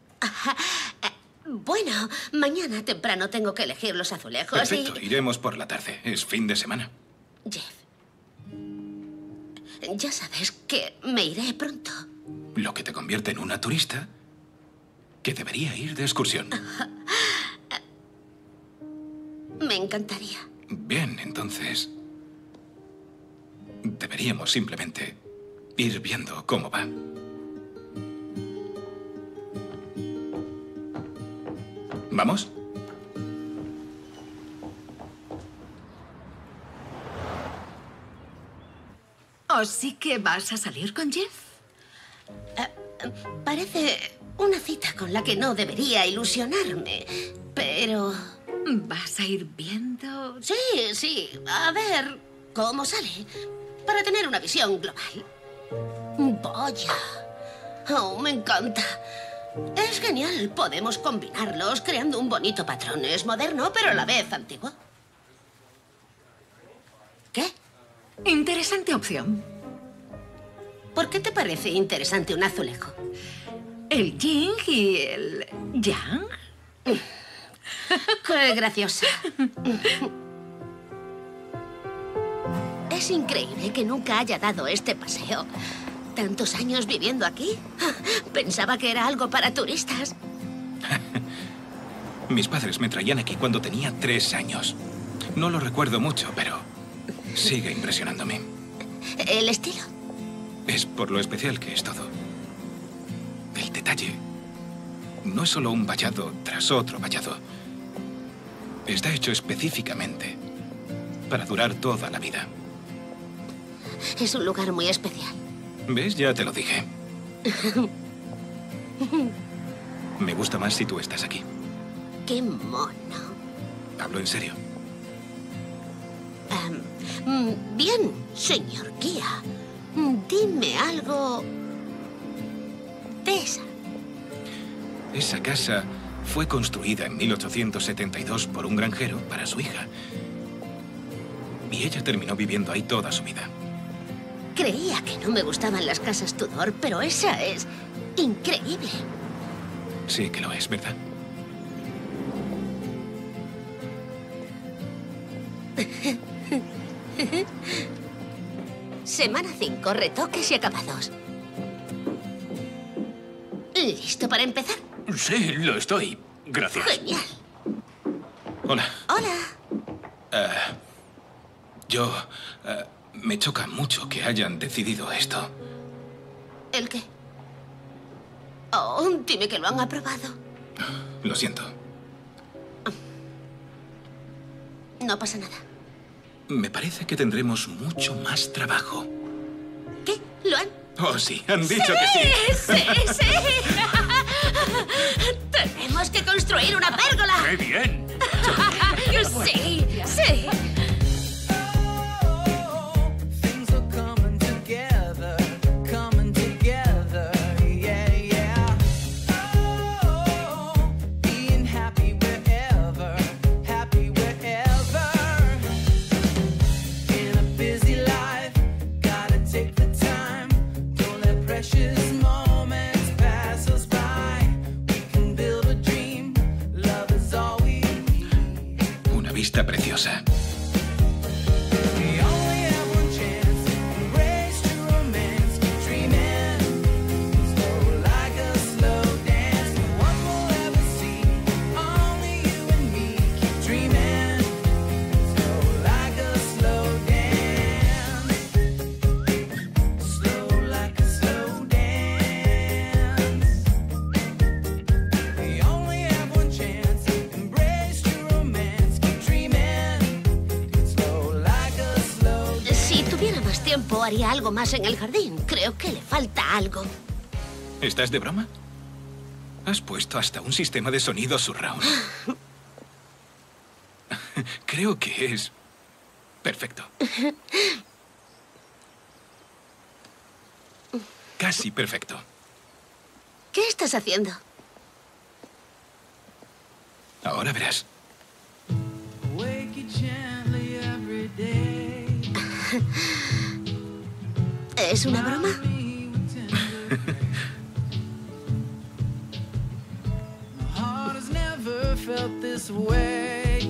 Bueno, mañana temprano tengo que elegir los azulejos. Perfecto, y... iremos por la tarde. Es fin de semana. Jeff, ya sabes que me iré pronto. Lo que te convierte en una turista que debería ir de excursión. Me encantaría. Bien, entonces... deberíamos simplemente ir viendo cómo va. ¿Vamos? ¿O sí que vas a salir con Jeff? Uh, parece una cita con la que no debería ilusionarme, pero... ¿Vas a ir viendo? Sí, sí. A ver cómo sale, para tener una visión global. ¡Vaya! Oh, me encanta. Es genial. Podemos combinarlos creando un bonito patrón. Es moderno, pero a la vez antiguo. ¿Qué? Interesante opción. ¿Por qué te parece interesante un azulejo? El yin y el yang. ¡Qué graciosa! Es increíble que nunca haya dado este paseo. ¿Tantos años viviendo aquí? Pensaba que era algo para turistas. Mis padres me traían aquí cuando tenía tres años. No lo recuerdo mucho, pero sigue impresionándome. ¿El estilo? Es por lo especial que es todo. El detalle no es solo un vallado tras otro vallado. Está hecho específicamente para durar toda la vida. Es un lugar muy especial. ¿Ves? Ya te lo dije. Me gusta más si tú estás aquí. ¡Qué mono! Hablo en serio. Um, bien, señor guía. Dime algo de esa. Esa casa fue construida en mil ochocientos setenta y dos por un granjero para su hija. Y ella terminó viviendo ahí toda su vida. Creía que no me gustaban las casas Tudor, pero esa es increíble. Sí que lo es, ¿verdad? Semana cinco, retoques y acabados. ¿Listo para empezar? Sí, lo estoy. Gracias. Genial. Hola. Hola. Eh, yo... eh, me choca mucho que hayan decidido esto. ¿El qué? Oh, dime que lo han aprobado. Lo siento. No pasa nada. Me parece que tendremos mucho más trabajo. ¿Qué? ¿Lo han...? Oh, sí, han dicho que sí. ¡Sí, sí! ¡Tenemos que construir una pérgola! ¡Qué bien! ¡Sí, sí! Things are coming together, coming together, yeah, yeah. Oh, being happy wherever, happy wherever. In a busy life, gotta take the time. Don't let precious moments pass us by. We can build a dream. Love is all we need. Una vista preciosa. We only have one chance. Embrace true romance. Keep dreaming. Slow like a slow dance. No one will ever see. Only you and me. Keep dreaming. Slow like a slow dance. Slow like a slow dance. We only have one chance. Embrace true romance. Keep dreaming. Slow like a slow dance. Si tuviera más tiempo, haría algo más en el jardín. Creo que le falta algo. ¿Estás de broma? Has puesto hasta un sistema de sonido surround. Creo que es perfecto. Casi perfecto. ¿Qué estás haciendo? Ahora verás. Wake you gently every day. ¿Es una broma? My heart has never felt this way.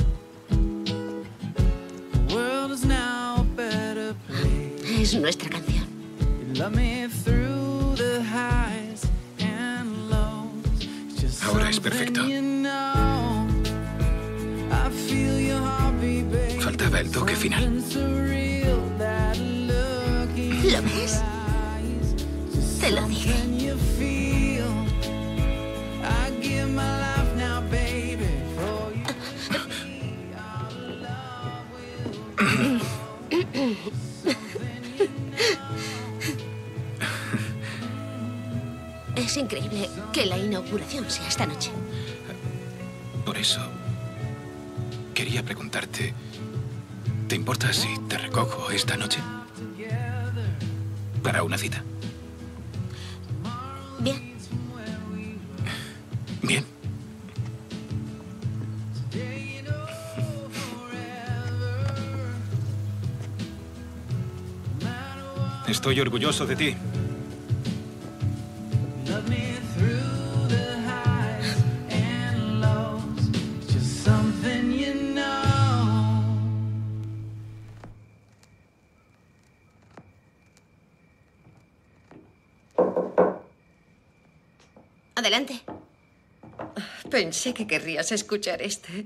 The world is now a better place. Es nuestra canción. You love me through the highs and lows. It's just Ahora es something perfecto. you know. I feel your heartbeat, baby. Faltaba el toque final. Something surreal, that look in ¿Lo ves? Te lo dije. something you feel. I give my life now, baby, for you. Our love will grow. Es increíble que la inauguración sea esta noche. Por eso quería preguntarte, ¿te importa si te recojo esta noche? Para una cita. Bien. Bien. Estoy orgulloso de ti. Love me through the highs and lows. It's just something you know. Adelante. Pensé que querrías escuchar este.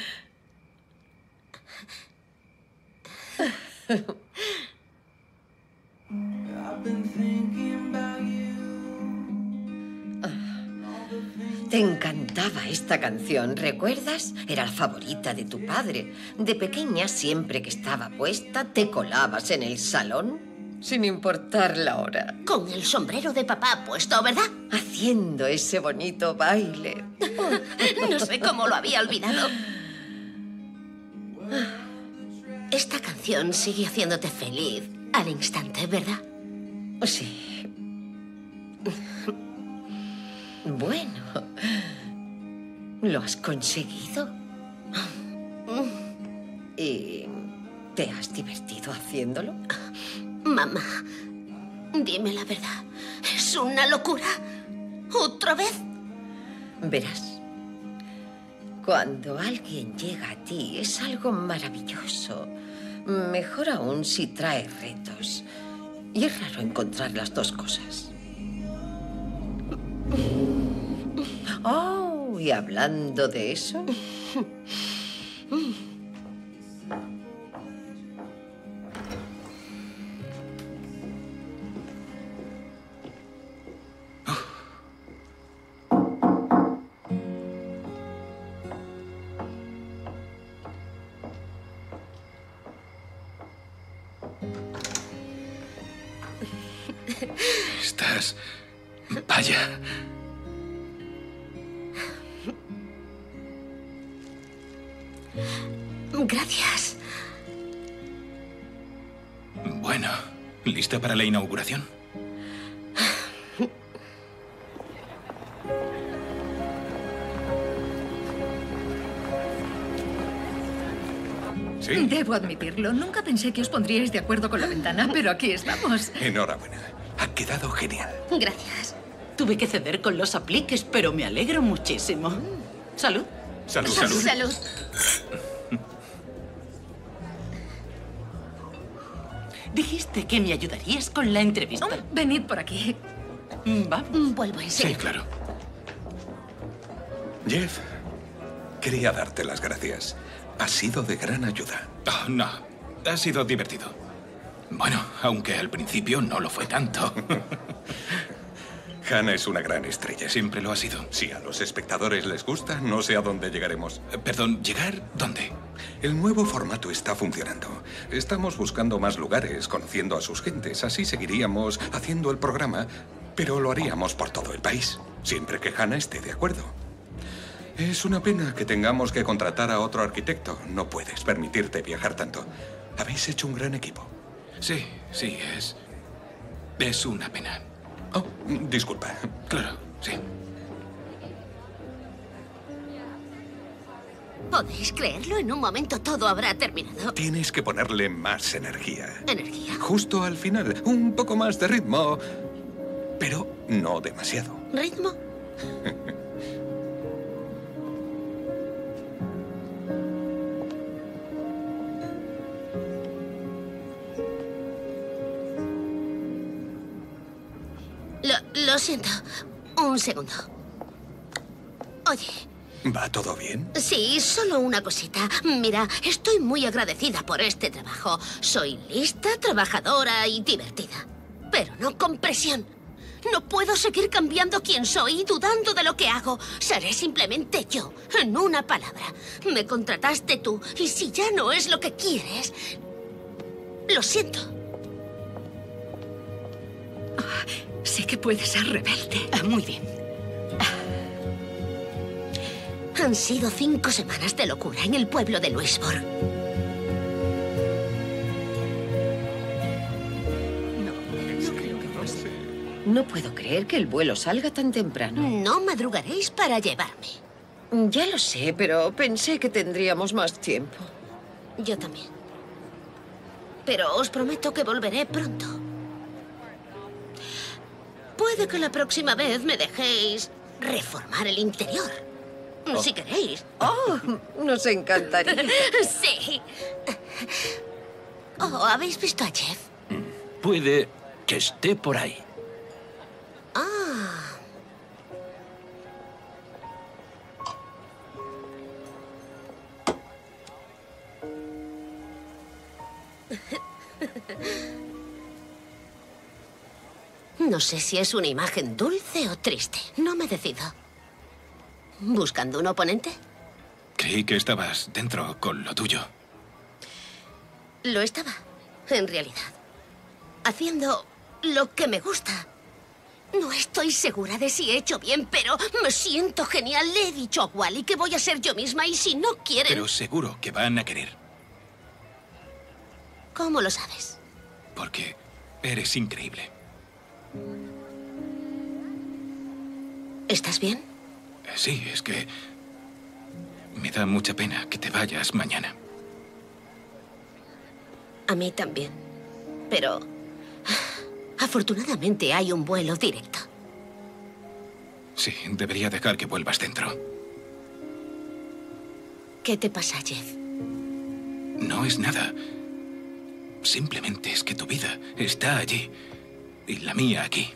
I've been thinking about you. Te encantaba esta canción, ¿recuerdas? Era la favorita de tu padre. De pequeña, siempre que estaba puesta, te colabas en el salón, sin importar la hora. Con el sombrero de papá puesto, ¿verdad? Haciendo ese bonito baile. No sé cómo lo había olvidado. Esta canción sigue haciéndote feliz al instante, ¿verdad? Sí. Bueno, lo has conseguido. ¿Y te has divertido haciéndolo? Mamá, dime la verdad. ¿Es una locura? ¿Otra vez? Verás, cuando alguien llega a ti es algo maravilloso. Mejor aún si trae retos. Y es raro encontrar las dos cosas. Oh, y hablando de eso... Estás... Vaya. Gracias. Bueno, ¿lista para la inauguración? ¿Sí? Debo admitirlo. Nunca pensé que os pondríais de acuerdo con la ventana, pero aquí estamos. Enhorabuena. Ha quedado genial. Gracias. Tuve que ceder con los apliques, pero me alegro muchísimo. Salud. Salud, salud. salud. Salud. Dijiste que me ayudarías con la entrevista. Oh, venid por aquí. Vamos. Vuelvo enseguida. Sí, claro. Jeff, quería darte las gracias. Ha sido de gran ayuda. Oh, no, ha sido divertido. Bueno, aunque al principio no lo fue tanto. Hannah es una gran estrella. Siempre lo ha sido. Si a los espectadores les gusta, no sé a dónde llegaremos. Eh, Perdón, ¿llegar dónde? El nuevo formato está funcionando. Estamos buscando más lugares, conociendo a sus gentes. Así seguiríamos haciendo el programa, pero lo haríamos por todo el país, siempre que Hannah esté de acuerdo. Es una pena que tengamos que contratar a otro arquitecto. No puedes permitirte viajar tanto. Habéis hecho un gran equipo. Sí, sí, es... Es una pena. Oh, disculpa. Claro, sí. ¿Podéis creerlo? En un momento todo habrá terminado. Tienes que ponerle más energía. ¿Energía? Justo al final, un poco más de ritmo, pero no demasiado. ¿Ritmo? Lo, lo siento. Un segundo. Oye. ¿Va todo bien? Sí, solo una cosita. Mira, estoy muy agradecida por este trabajo. Soy lista, trabajadora y divertida. Pero no con presión. No puedo seguir cambiando quién soy y dudando de lo que hago. Seré simplemente yo, en una palabra. Me contrataste tú y si ya no es lo que quieres... Lo siento. Sé que puedes ser rebelde. Ah, muy bien. Han sido cinco semanas de locura en el pueblo de Louisburg. No puedo creer que el vuelo salga tan temprano. No madrugaréis para llevarme. Ya lo sé, pero pensé que tendríamos más tiempo. Yo también. Pero os prometo que volveré pronto. Puede que la próxima vez me dejéis reformar el interior. Oh. Si queréis. Oh, nos encantaría. Sí. Oh, ¿habéis visto a Jeff? Puede que esté por ahí. Ah. No sé si es una imagen dulce o triste. No me decido. ¿Buscando un oponente? Creí que estabas dentro con lo tuyo. Lo estaba, en realidad. Haciendo lo que me gusta. No estoy segura de si he hecho bien, pero me siento genial. Le he dicho a Wally que voy a ser yo misma y si no quieren... Pero seguro que van a querer. ¿Cómo lo sabes? Porque eres increíble. ¿Estás bien? Sí, es que... me da mucha pena que te vayas mañana. A mí también. Pero... afortunadamente hay un vuelo directo. Sí, debería dejar que vuelvas dentro. ¿Qué te pasa, Jeff? No es nada. Simplemente es que tu vida está allí y la mía aquí.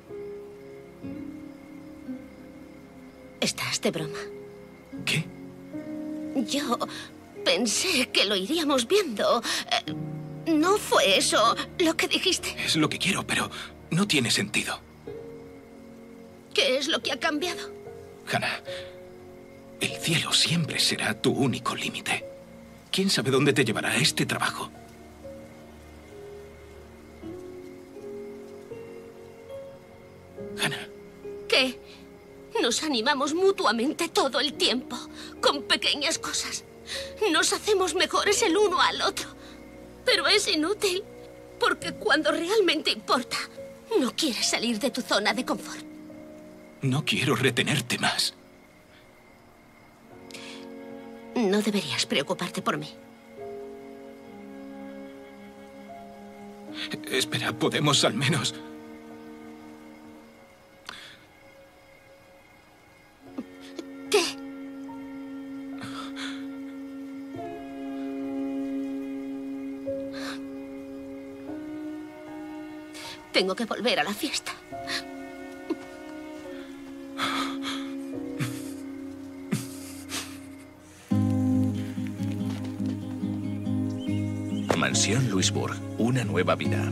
¿Estás de broma? ¿Qué? Yo pensé que lo iríamos viendo. Eh, ¿No fue eso lo que dijiste? Es lo que quiero, pero no tiene sentido. ¿Qué es lo que ha cambiado? Hannah, el cielo siempre será tu único límite. ¿Quién sabe dónde te llevará este trabajo? Hannah. ¿Qué? Nos animamos mutuamente todo el tiempo, con pequeñas cosas. Nos hacemos mejores el uno al otro. Pero es inútil, porque cuando realmente importa, no quieres salir de tu zona de confort. No quiero retenerte más. No deberías preocuparte por mí. Espera, podemos al menos... ¿Qué? Tengo que volver a la fiesta. Mansión Louisburg, una nueva vida.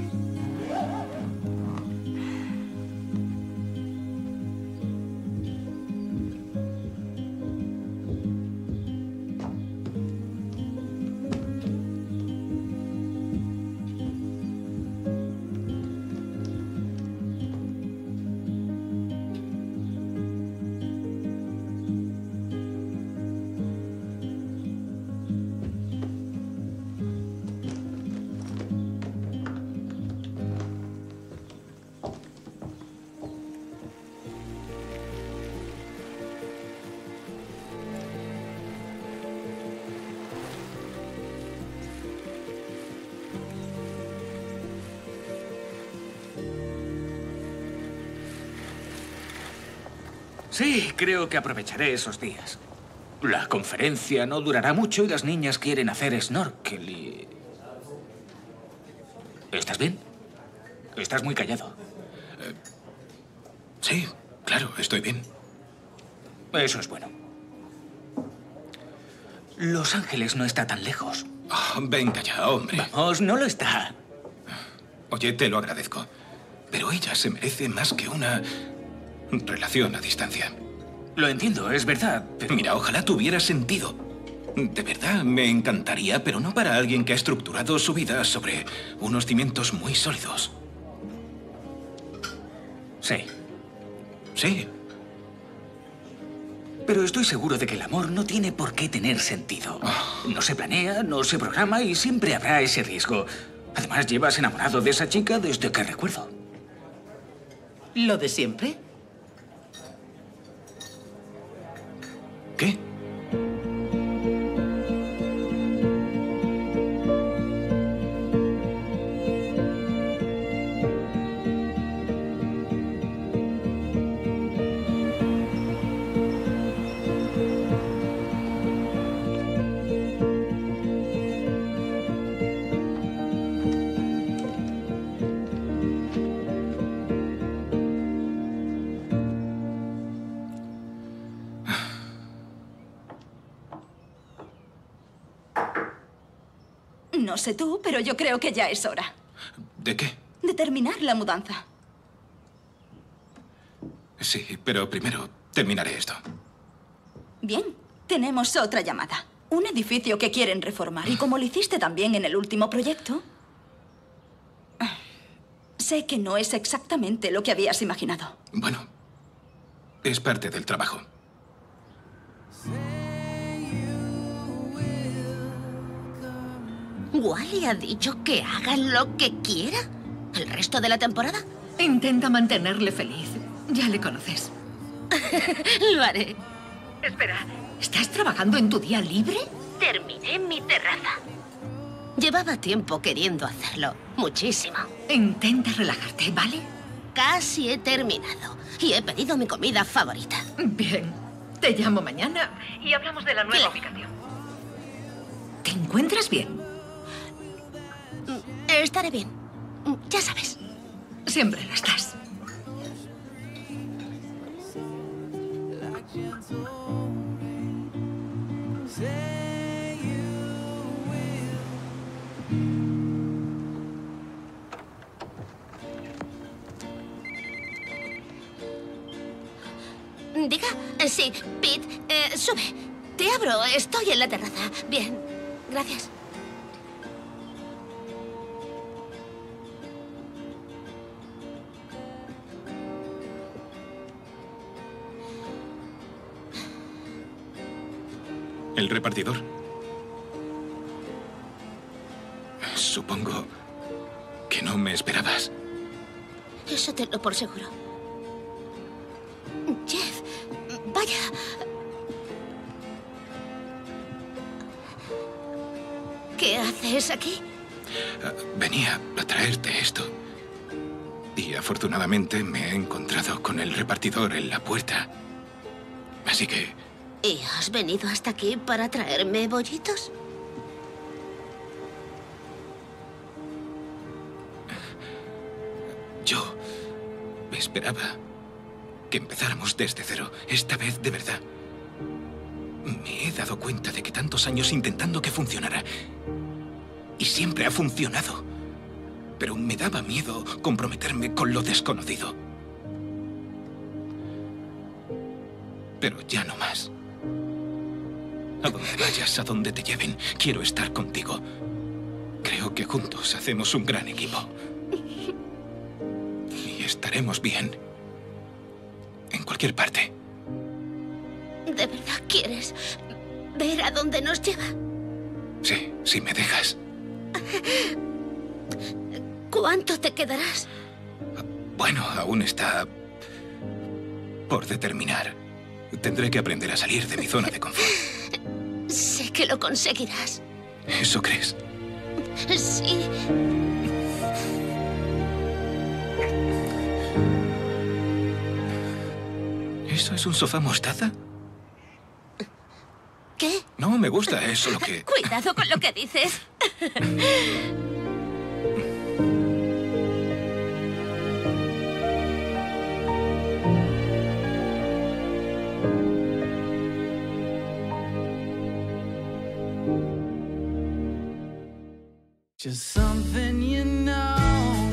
Sí, creo que aprovecharé esos días. La conferencia no durará mucho y las niñas quieren hacer snorkel y... ¿Estás bien? Estás muy callado. Eh, sí, claro, estoy bien. Eso es bueno. Los Ángeles no está tan lejos. Oh, venga ya, hombre. Vamos, no lo está. Oye, te lo agradezco. Pero ella se merece más que una relación a distancia. Lo entiendo, es verdad, pero... Mira, ojalá tuviera sentido. De verdad, me encantaría, pero no para alguien que ha estructurado su vida sobre unos cimientos muy sólidos. Sí. Sí. Pero estoy seguro de que el amor no tiene por qué tener sentido. Oh. No se planea, no se programa y siempre habrá ese riesgo. Además, llevas enamorado de esa chica desde que recuerdo. ¿Lo de siempre? ¿Qué? No sé tú, pero yo creo que ya es hora ¿De qué? de terminar la mudanza. Sí, pero primero terminaré esto. Bien, tenemos otra llamada. Un edificio que quieren reformar. Y como lo hiciste también en el último proyecto, sé que no es exactamente lo que habías imaginado. Bueno, es parte del trabajo. ¿Wally ha dicho que haga lo que quiera el resto de la temporada? Intenta mantenerle feliz. Ya le conoces. Lo haré. Espera, ¿estás trabajando en tu día libre? Terminé mi terraza. Llevaba tiempo queriendo hacerlo. Muchísimo. Intenta relajarte, ¿vale? casi he terminado. Y he pedido mi comida favorita. Bien. Te llamo mañana y hablamos de la nueva ubicación. ¿Te encuentras bien? Estaré bien. Ya sabes. Siempre lo estás. Diga. Eh, sí, Pete, eh, sube. Te abro. Estoy en la terraza. Bien. Gracias. ¿El repartidor? Supongo que no me esperabas. Eso tenlo por seguro. Jeff, vaya. ¿Qué haces aquí? Uh, venía a traerte esto. Y afortunadamente me he encontrado con el repartidor en la puerta. Así que... ¿Y has venido hasta aquí para traerme bollitos? Yo esperaba que empezáramos desde cero, esta vez de verdad. Me he dado cuenta de que tantos años intentando que funcionara, y siempre ha funcionado, pero me daba miedo comprometerme con lo desconocido. Pero ya no más. A donde vayas, a donde te lleven, quiero estar contigo. Creo que juntos hacemos un gran equipo. Y estaremos bien. En cualquier parte. ¿De verdad quieres ver a dónde nos lleva? Sí, si me dejas. ¿Cuánto te quedarás? Bueno, aún está por determinar. Tendré que aprender a salir de mi zona de confort. Sé que lo conseguirás. ¿Eso crees? Sí. ¿Eso es un sofá mostaza? ¿Qué? No, me gusta, es solo que... Cuidado con lo que dices. Just something you know.